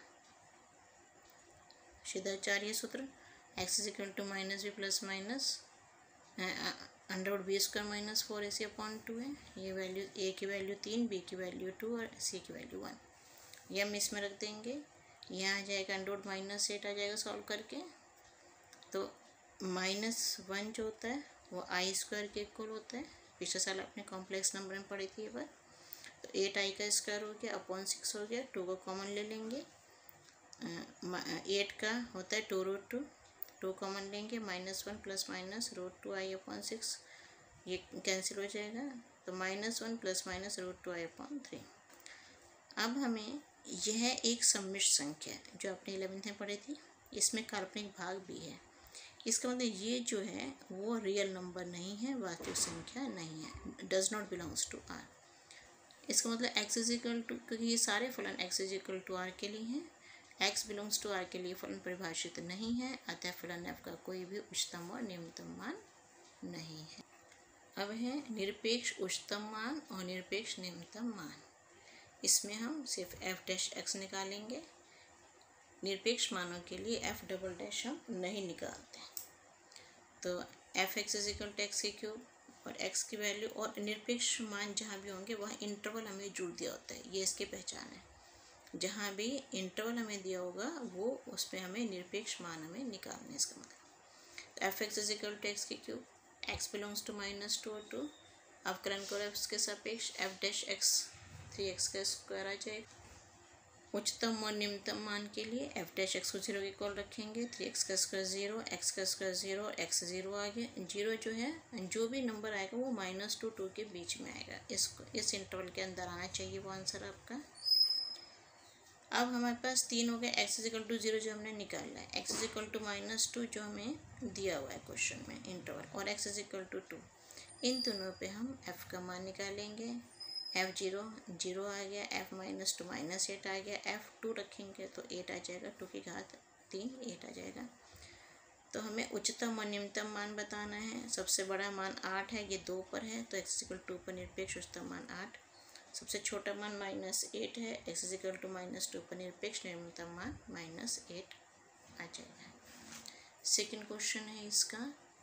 श्रीधराचार्य सूत्र x is equal to minus b plus minus under root b square minus four a c upon two है। ये value ए की वैल्यू तीन, बी की वैल्यू टू और सी की वैल्यू वन। ये हम इसमें रख देंगे। यहाँ आ जाएगा अंडर रूट माइनस एट आ जाएगा सॉल्व करके। तो माइनस वन जो होता है वो आई स्क्वायर के इक्वल होता है। पिछले साल आपने कॉम्प्लेक्स नंबर में पढ़ी थी ये बार। तो एट आई का स्क्वायर हो गया अपॉन सिक्स हो गया। टू को कॉमन ले लेंगे, एट का होता है two root two, two common लेंगे, minus one plus minus root two i upon six, ये कैंसिल हो जाएगा। तो minus one plus minus root two i upon three. अब हमें यह एक सम्मिश्र संख्या है जो आपने इलेवेंथ में पढ़ी थी, इसमें काल्पनिक भाग भी है। इसका मतलब ये जो है वो रियल नंबर नहीं है, वास्तविक संख्या नहीं है, does not belongs to R. इसका मतलब एक्स इज इक्वल टू, क्योंकि ये सारे फलन x is equal to R के लिए हैं, एक्स बिलोंग्स टू आर के लिए फलन परिभाषित नहीं है। अतः फलन एफ का कोई भी उच्चतम और निम्नतम मान नहीं है। अब है निरपेक्ष उच्चतम मान और निरपेक्ष निम्नतम मान। इसमें हम सिर्फ एफ डैश एक्स निकालेंगे। निरपेक्ष मानों के लिए एफ डबल डैश हम नहीं निकालते। तो f x is equal to x की क्यूब और एक्स की वैल्यू, और निरपेक्ष मान जहाँ भी होंगे वहाँ इंटरवल हमें जुड़ दिया होता है, ये इसकी पहचान है। जहाँ भी इंटरवल हमें दिया होगा वो उसमें हमें निरपेक्ष मान हमें निकालना है। इसका मतलब तो f x is equal to x की cube, x belongs to minus two और टू, अवकलन करो एक्स के सापेक्ष, f dash x three x का स्क्वायर आ जाएगा। उच्चतम और निम्नतम मान के लिए एफ डैश एक्स को जीरो के इक्वल रखेंगे, थ्री एक्स का स्क्वायर जीरो, एक्स का स्क्वायर जीरो और एक्स जीरो आ गया। जीरो जो है जो भी नंबर आएगा वो माइनस टू टू के बीच में आएगा, इसको इस इंटरवल के अंदर आना चाहिए वो आंसर आपका। अब हमारे पास तीन हो गए, x is equal to zero जो हमने निकाला है, x is equal to minus two जो हमें दिया हुआ है क्वेश्चन में इंटरवल, और x is equal to two. इन दोनों पे हम एफ का मान निकालेंगे। एफ जीरो जीरो आ गया, f minus two minus eight आ गया, एफ टू रखेंगे तो एट आ जाएगा, टू की घात तीन एट आ जाएगा। तो हमें उच्चतम और निम्नतम मान बताना है। सबसे बड़ा मान आठ है, ये दो पर है, तो एक्स इक्वल टू पर निरपेक्ष उच्चतम मान आठ। सबसे छोटा मान माइनस एट है, x equal to minus two पर निरपेक्ष निम्नतम मान माइनस एट आ जाएगा। सेकेंड क्वेश्चन है इसका,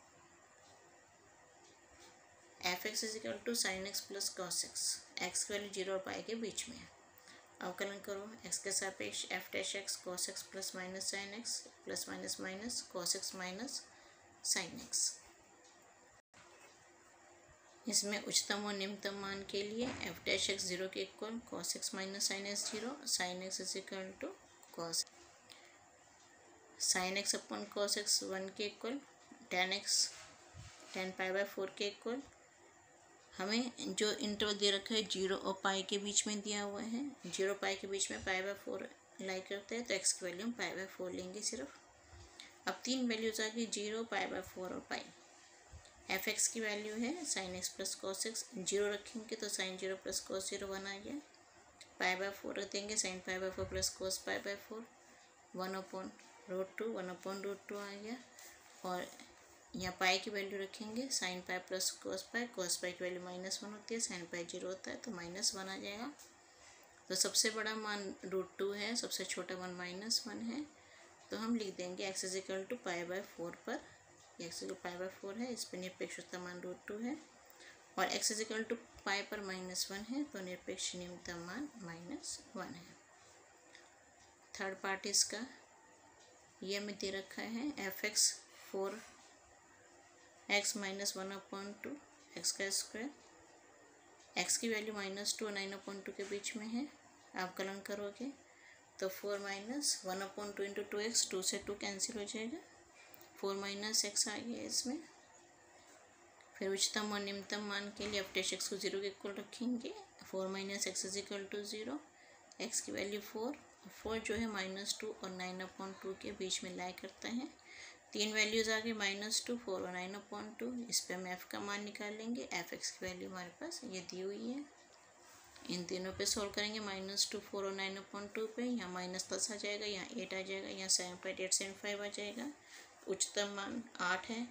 f x is equal to sine x plus cos x, x की वैल्यू जीरो और पाई के बीच में है। अवकलन करो, एक्स के सापेक्ष f dash x cos x plus minus sine x plus minus minus cos x minus sine x. इसमें उच्चतम और निम्नतम मान के लिए एफ डैश एक्स जीरो के equal, cos x minus sine x zero, sine x is equal to cos sine x upon cos x one के equal, tan x tan pi by four के इक्वल। हमें जो interval दे रखा है zero और pi के बीच में दिया हुआ है, जीरो पाई के बीच में पाई बाय फोर लाई करते हैं, तो एक्स की वैल्यू हम पाई बाय फोर लेंगे सिर्फ। अब तीन वैल्यूज आ गई, जीरो पाई बाय फोर और पाई। एफ एक्स की वैल्यू है sine x plus cos x, zero रखेंगे तो sine zero plus cos zero one आ गया, पाई बाय फोर रख देंगे, sine pi by four plus cos pi by four, one upon root two one upon root two आ गया। और यहाँ पाई की वैल्यू रखेंगे, sine pi plus cos pi, cos pi की वैल्यू माइनस वन होती है, साइन पाई जीरो होता है, तो माइनस वन आ जाएगा। तो सबसे बड़ा मान रूट टू है, सबसे छोटा मान माइनस वन है, तो हम लिख देंगे x is equal to pi by four पर, x equal pi by four है, इस पर निरपेक्ष मान रूट टू है, और x is equal to pi पर माइनस वन है, तो निरपेक्ष न्यूनतम मान माइनस वन है। थर्ड पार्ट इसका ये हमें दे रखा है, F x four x minus one upon two x का स्क्वायर, एक्स की वैल्यू माइनस टू और नाइन अपॉन टू के बीच में है। आप कलन करोगे तो four minus one upon two into two x, two से टू कैंसिल हो जाएगा, फोर माइनस एक्स आ गया इसमें। फिर उच्चतम और निम्नतम मान के लिए एफ डैश एक्स को जीरो के इक्वल रखेंगे, four minus x is equal to zero, x की वैल्यू फोर, फोर जो है माइनस टू और नाइन अपॉन टू के बीच में लाई करता है। तीन वैल्यूज़ आ गई, माइनस टू, फोर और नाइन अपॉन टू। इस पर हम एफ़ का मान निकाल लेंगे, एफ एक्स की वैल्यू हमारे पास ये दी हुई है। इन तीनों पे सोल्व करेंगे, माइनस टू, फोर और नाइन अपॉन टू पे, यहाँ माइनस दस आ जाएगा, यहाँ एट आ जाएगा, यहाँ seven point eight seven five आ जाएगा। उच्चतम मान आठ है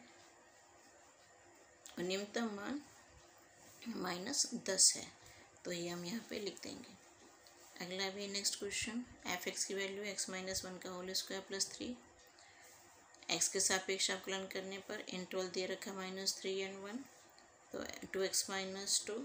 और निम्नतम मान माइनस दस है, तो ये हम यहाँ पे लिख देंगे। अगला भी नेक्स्ट क्वेश्चन, एफ एक्स की वैल्यू एक्स माइनस वन का whole square plus three, x के सापेक्ष अवकलन करने पर इंटरवल दे रखा माइनस थ्री एंड वन, तो टू एक्स माइनस टू।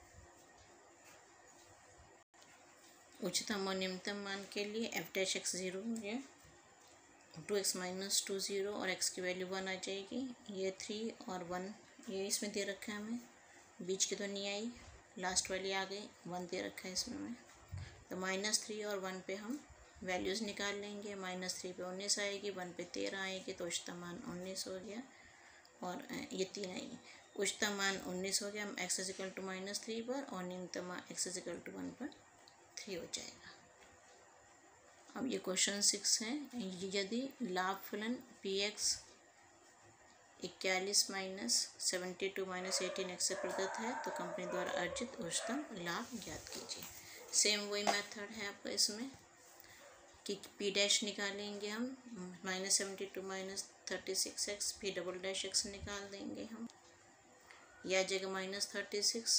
उच्चतम और निम्नतम मान के लिए एफ डैश एक्स जीरो हो गया, two x minus two zero और एक्स की वैल्यू वन आ जाएगी। ये थ्री और वन ये इसमें दे रखा है हमें, बीच की तो नहीं आई, लास्ट वाली आ गई, वन दे रखा है इसमें हमें। तो माइनस थ्री और वन पे हम वैल्यूज़ निकाल लेंगे, माइनस थ्री पे उन्नीस आएगी, वन पे तेरह आएगी, तो उच्चतम मान उन्नीस हो गया, और ये तीन आएगी, उच्चतम मान उन्नीस हो गया x is equal to minus three पर, और निम्नतम मान x is equal to one पर थ्री हो जाएगा। अब ये क्वेश्चन सिक्स है, यदि लाभ फलन पी एक्स इक्यालीस minus seventy two minus eighteen x से प्रदत्त है, तो कंपनी द्वारा अर्जित उच्चतम लाभ ज्ञात कीजिए। सेम वही मेथड है आपका इसमें कि पी डैश निकालेंगे हम, minus seventy two minus thirty six x, P double dash x निकाल देंगे हम, यह जगह माइनस थर्टी सिक्स।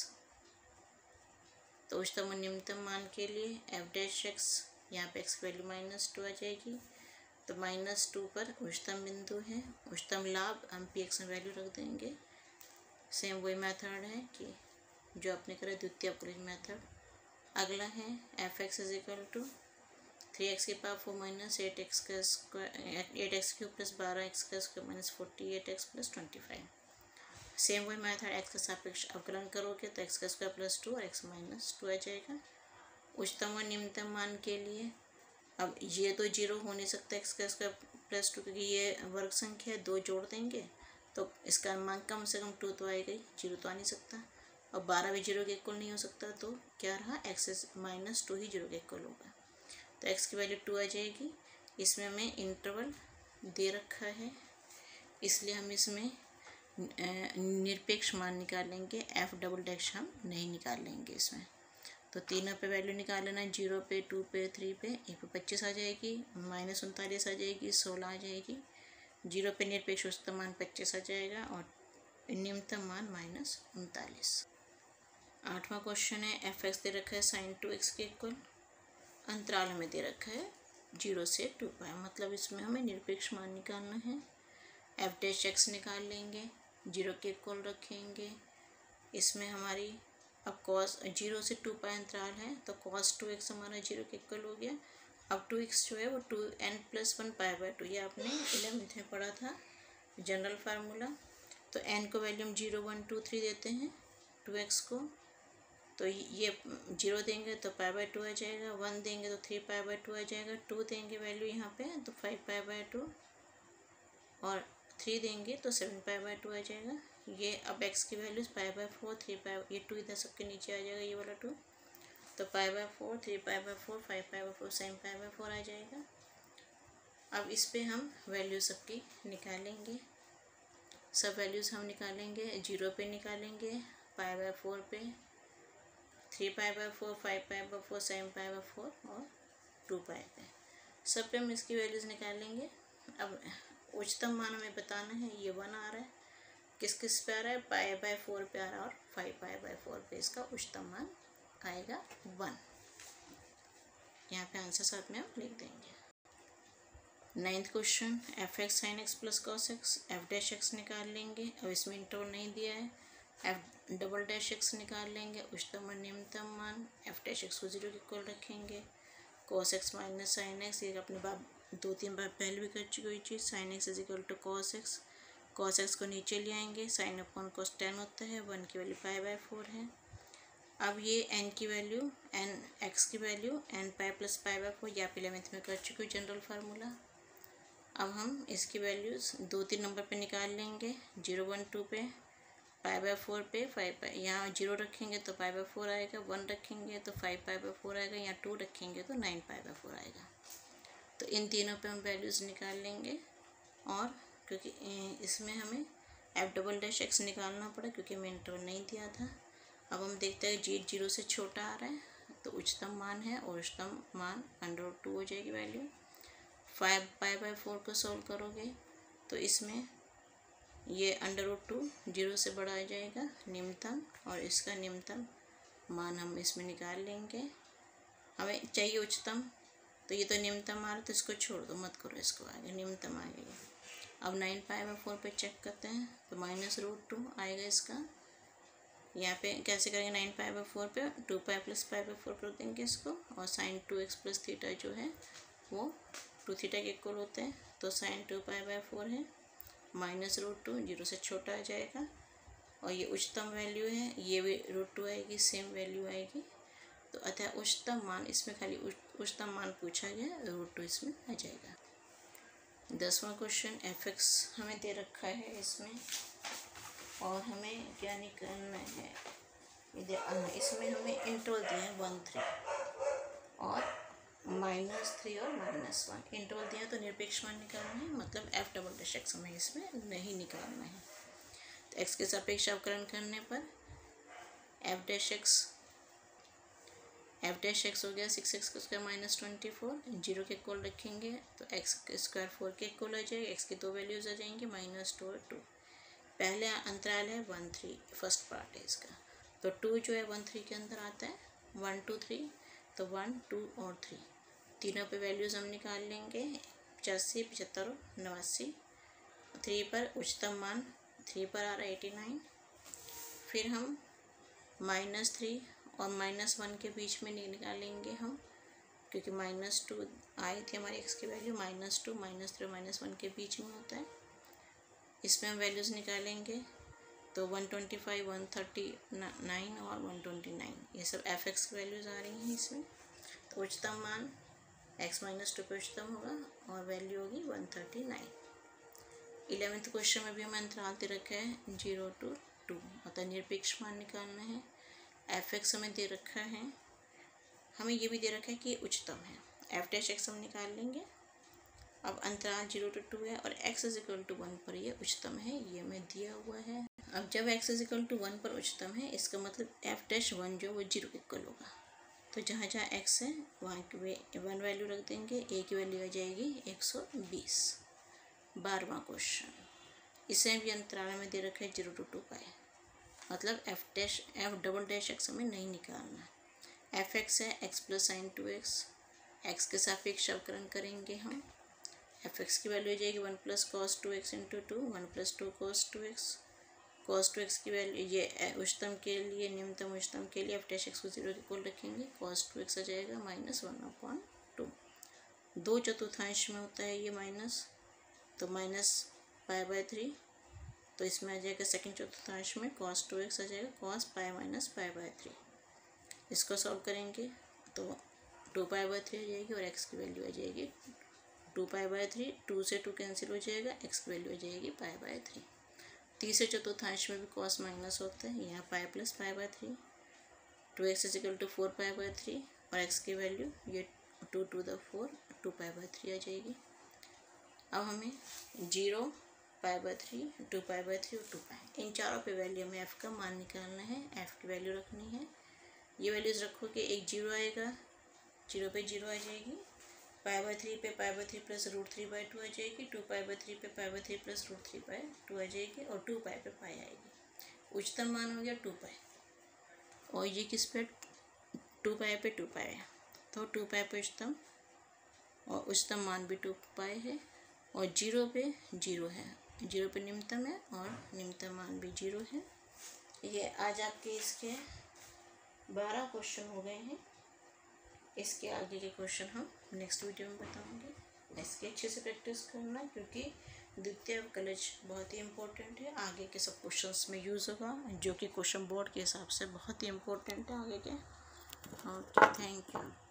तो उच्चतम और निम्नतम मान के लिए एफ डैश एक्स, यहाँ पे एक्स की वैल्यू माइनस टू आ जाएगी, तो माइनस टू पर उच्चतम बिंदु है, उच्चतम लाभ हम पी एक्स में वैल्यू रख देंगे। सेम वही मेथड है कि जो आपने करा द्वितीय अवकलन मेथड। अगला है F x is equal to three x के power four minus eight x का square, eight x cube plus बारह एक्स का square minus forty eight x plus twenty five. Same वही मेथड, एक्स का सापेक्ष अवकलन करोगे तो एक्स का स्क्वायर प्लस टू और एक्स माइनस टू आ जाएगा। उच्चतम और निम्नतम मान के लिए अब ये तो जीरो हो नहीं सकता एक्स का स्क्वायर प्लस टू, क्योंकि ये वर्ग संख्या है, दो जोड़ देंगे तो इसका मान कम से कम टू तो आएगा ही, जीरो तो आ नहीं सकता। और बारह भी जीरो के इक्वल नहीं हो सकता, तो क्या रहा, एक्स माइनस टू ही जीरो के इक्वल होगा, तो एक्स की वैल्यू टू आ जाएगी। इसमें हमें इंटरवल दे रखा है, इसलिए हम इसमें निरपेक्ष मान निकालेंगे, एफ डबल डैश हम नहीं निकाल लेंगे इसमें। तो तीनों पे वैल्यू निकाल लेना, जीरो पे, टू पे, थ्री पे। एक पे पच्चीस आ जाएगी, माइनस उनतालीस आ जाएगी, सोलह आ जाएगी। जीरो पे निरपेक्ष उच्चतम मान पच्चीस आ जाएगा और निम्नतम मान माइनस उनतालीस। आठवां क्वेश्चन है, एफ एक्स दे रखा है साइन टू एक्स के इक्वल, अंतराल में दे रखा है जीरो से टू पाई, मतलब इसमें हमें निरपेक्ष मान निकालना है। एफ डैश एक्स निकाल लेंगे, जीरो के इक्वल रखेंगे। इसमें हमारी अब कॉस जीरो से टू पाई अंतराल है तो कॉस टू एक्स हमारा जीरो के इक्वल हो गया। अब टू एक्स जो है वो two n plus one pi by two, ये आपने इलेवेंथ में पढ़ा था जनरल फार्मूला। तो एन को वैल्यू हम जीरो वन टू थ्री देते हैं टू एक्स को, तो ये जीरो देंगे तो पाई बाय टू आ जाएगा, वन देंगे तो थ्री पाई बाय टू आ जाएगा, टू देंगे वैल्यू यहाँ पे तो फाइव पाई बाय टू, और थ्री देंगे तो सेवन पाई बाय टू आ जाएगा। ये अब एक्स की values pi by four, three pi, ये टू इधर सबके नीचे आ जाएगा, ये वाला टू, तो pi by four, three pi by four, five pi by four, seven pi by four आ जाएगा। अब इस पे हम वैल्यू सबकी निकालेंगे, सब वैल्यूज़ हम निकालेंगे। जीरो पे निकालेंगे पाई बाय फोर पे, three pi by four, five pi by four, seven pi by four और टू पाई पे, सब पे हम इसकी वैल्यूज़ निकालेंगे। अब उच्चतम मान हमें बताना है, ये वन आ रहा है, किस किस पे आ रहा है, पाई बाय फोर पे आ रहा है और फाइव पाई बाय फोर पे इसका उच्चतम मान आएगा वन। यहाँ पे आंसर साथ में हम लिख देंगे। Ninth question, F x sine x plus cos x, F dash x निकाल लेंगे। अब इसमें इंटरवल नहीं दिया है, एफ डबल डैश एक्स निकाल लेंगे, उच्चतम और निम्नतम मान। एफ डैश एक्स को जीरो के इक्वल रखेंगे। Cos x minus sine x, ये अपनी बात दो तीन बार पहले भी कर चुकी हुई चीज़, sine x is equal to cos x. Cos x को नीचे ले आएंगे, साइन अपॉन कॉस टेन होता है, वन की वैल्यू पाई बाय फोर है। अब ये एन की वैल्यू, एन एक्स की value n pi plus pi by four, या आप इलेवेंथ में कर चुके हो जनरल फार्मूला। अब हम इसकी वैल्यूज़ दो तीन नंबर पे निकाल लेंगे, जीरो वन टू पे, पाई बाय फोर पे, फाइव पाई, यहाँ जीरो रखेंगे तो पाई बाय फोर आएगा, वन रखेंगे तो फाइव पाई बाय फोर आएगा, यहाँ टू रखेंगे तो नाइन पाई बाय फोर आएगा। तो इन तीनों पे हम वैल्यूज़ निकाल लेंगे, और क्योंकि इसमें हमें एफ डबल डैश एक्स निकालना पड़ा क्योंकि हमें इंटरवल नहीं दिया था। अब हम देखते हैं जी जीरो से छोटा आ रहा है तो उच्चतम मान है, और उच्चतम मान अंडर रूट टू हो जाएगी value. Five pi by four को सॉल्व करोगे तो इसमें ये अंडर रूट टू जीरो से बड़ा आ जाएगा निम्नतम, और इसका निम्नतम मान हम इसमें निकाल लेंगे। हमें चाहिए उच्चतम, तो ये तो निम्नतम आ रहा है तो इसको छोड़ दो, मत करो इसको आगे, निम्नतम आ गया। अब नाइन पाई बाय फोर पे चेक करते हैं तो माइनस रूट टू आएगा इसका। यहाँ पे कैसे करेंगे, नाइन पाई बाय फोर पे two pi plus pi by four कर देंगे इसको, और sine two x plus theta जो है वो टू थीटा के इक्वल होते हैं, तो sine two pi by four है, माइनस रूट टू जीरो से छोटा आ जाएगा, और ये उच्चतम वैल्यू है, ये भी रूट टू आएगी, सेम वैल्यू आएगी। तो अतः उच्चतम मान, इसमें खाली उच्चतम मान पूछा गया, रूट टू इसमें आ जाएगा। दसवां क्वेश्चन, एफ एक्स हमें दे रखा है इसमें, और हमें क्या निकालना है, इसमें हमें इंटरवल दिए हैं वन थ्री और माइनस थ्री और माइनस वन, इंटरवल दिया तो निरपेक्ष मान निकालना है, मतलब एफ डबल डैश एक्स हमें इसमें नहीं निकालना है। तो एक्स के सापेक्ष अवकलन करने पर F dash x F dash x हो गया सिक्स एक्स का square minus twenty four, zero के इक्वल रखेंगे तो एक्स के स्क्वायर फोर के इक्वल आ जाएगा, एक्स की दो वैल्यूज़ आ जाएंगी माइनस टू और टू। पहले अंतराल है वन थ्री, फर्स्ट पार्ट है इसका, तो टू जो है वन थ्री के अंदर आता है, वन टू थ्री, तो वन टू और थ्री तीनों पे वैल्यूज़ हम निकाल लेंगे, पचासी पचहत्तर और नवासी। थ्री पर उच्चतम मान थ्री पर आ रहा है एटी नाइन, फिर हम माइनस थ्री और माइनस वन के बीच में नहीं निकालेंगे हम, क्योंकि माइनस टू आई थी हमारी एक्स की value, minus two minus three minus one के बीच में होता है, इसमें हम वैल्यूज़ निकालेंगे तो one twenty five, one thirty nine और वन ट्वेंटी नाइन, ये सब एफ एक्स की वैल्यूज़ आ रही हैं इसमें। तो उच्चतम मान एक्स माइनस टू पे उच्चतम होगा और वैल्यू होगी one thirty nine. Eleventh question में भी हमें अंतराल दे रखा है जीरो टू टू, मतलब निरपेक्ष मान निकालना है। एफ एक्स हमें दे रखा है, हमें ये भी दे रखा है कि ये उच्चतम है, एफ डैश एक्स हम निकाल लेंगे। अब अंतराल जीरो टू टू है और x is equal to one पर ये उच्चतम है, ये हमें दिया हुआ है। अब जब x is equal to one पर उच्चतम है, इसका मतलब एफ डैश वन जो वो जीरो इक्वल होगा, तो जहाँ जहाँ एक्स है वहाँ की वन वैल्यू रख देंगे, ए की वैल्यू आ जाएगी एक सौ बीस। बारहवां क्वेश्चन, इसे भी अंतराल में दे रखा है जीरो टू टू पाई, मतलब F dash F double dash x हमें नहीं निकालना। एफ एक्स है x plus sine two x, x के सापेक्ष अवकलन करेंगे हम। एफ एक्स की वैल्यू हो जाएगी one plus cos two x into two, one plus two cos two x. Cos two x की वैल्यू ये उच्चतम के लिए न्यूनतम उच्चतम के लिए एफ डैश एक्स को जीरो के इक्वल रखेंगे, कॉस टू एक्स आ जाएगा माइनस वन अपॉन टू। दो चतुर्थांश में होता है ये माइनस, तो माइनस पाई बाय थ्री, तो इसमें आ जाएगा सेकंड चतुर्थांश में कॉस टू एक्स आ जाएगा cos pi minus pi by three. इसको सॉल्व करेंगे तो टू पाई बाय थ्री आ जाएगी और एक्स की वैल्यू आ जाएगी two pi by three, two से टू कैंसिल हो जाएगा, एक्स की वैल्यू आ जाएगी पाई बाय थ्री। तीसरे चतुर्थांश में भी कॉस माइनस होता है, यहाँ pi plus pi by three, two x is equal to four pi by three और एक्स की वैल्यू ये two two the four, two pi by three आ जाएगी। अब हमें zero, pi by three, two pi by three और two pi, इन चारों पे वैल्यू हमें एफ़ का मान निकालना है, एफ़ की वैल्यू रखनी है। ये वैल्यूज़ रखोगे, एक जीरो आएगा, जीरो पे जीरो आ जाएगी, पाई बाय थ्री पे pi by three plus root three by two आ जाएगी, टू पाई बाय थ्री पे pi by three plus root three by two आ जाएगी और टू पाई पे पाई आएगी। उच्चतम मान हो गया टू पाई और ये किस पे टू पाई पे टू पाई है, तो टू पाई पे उच्चतम और उच्चतम मान भी टू पाई है और जीरो पे जीरो है, जीरो पे निम्नतम है और निम्नतम मान भी जीरो है। ये आज आपके इसके बारह क्वेश्चन हो गए हैं। इसके आगे के क्वेश्चन हम नेक्स्ट वीडियो में बताऊंगे। इसके अच्छे से प्रैक्टिस करना क्योंकि द्वितीय अवकलज बहुत ही इम्पोर्टेंट है, आगे के सब क्वेश्चंस में यूज़ होगा, जो कि क्वेश्चन बोर्ड के हिसाब से बहुत ही इम्पोर्टेंट है आगे के। Okay, thank you.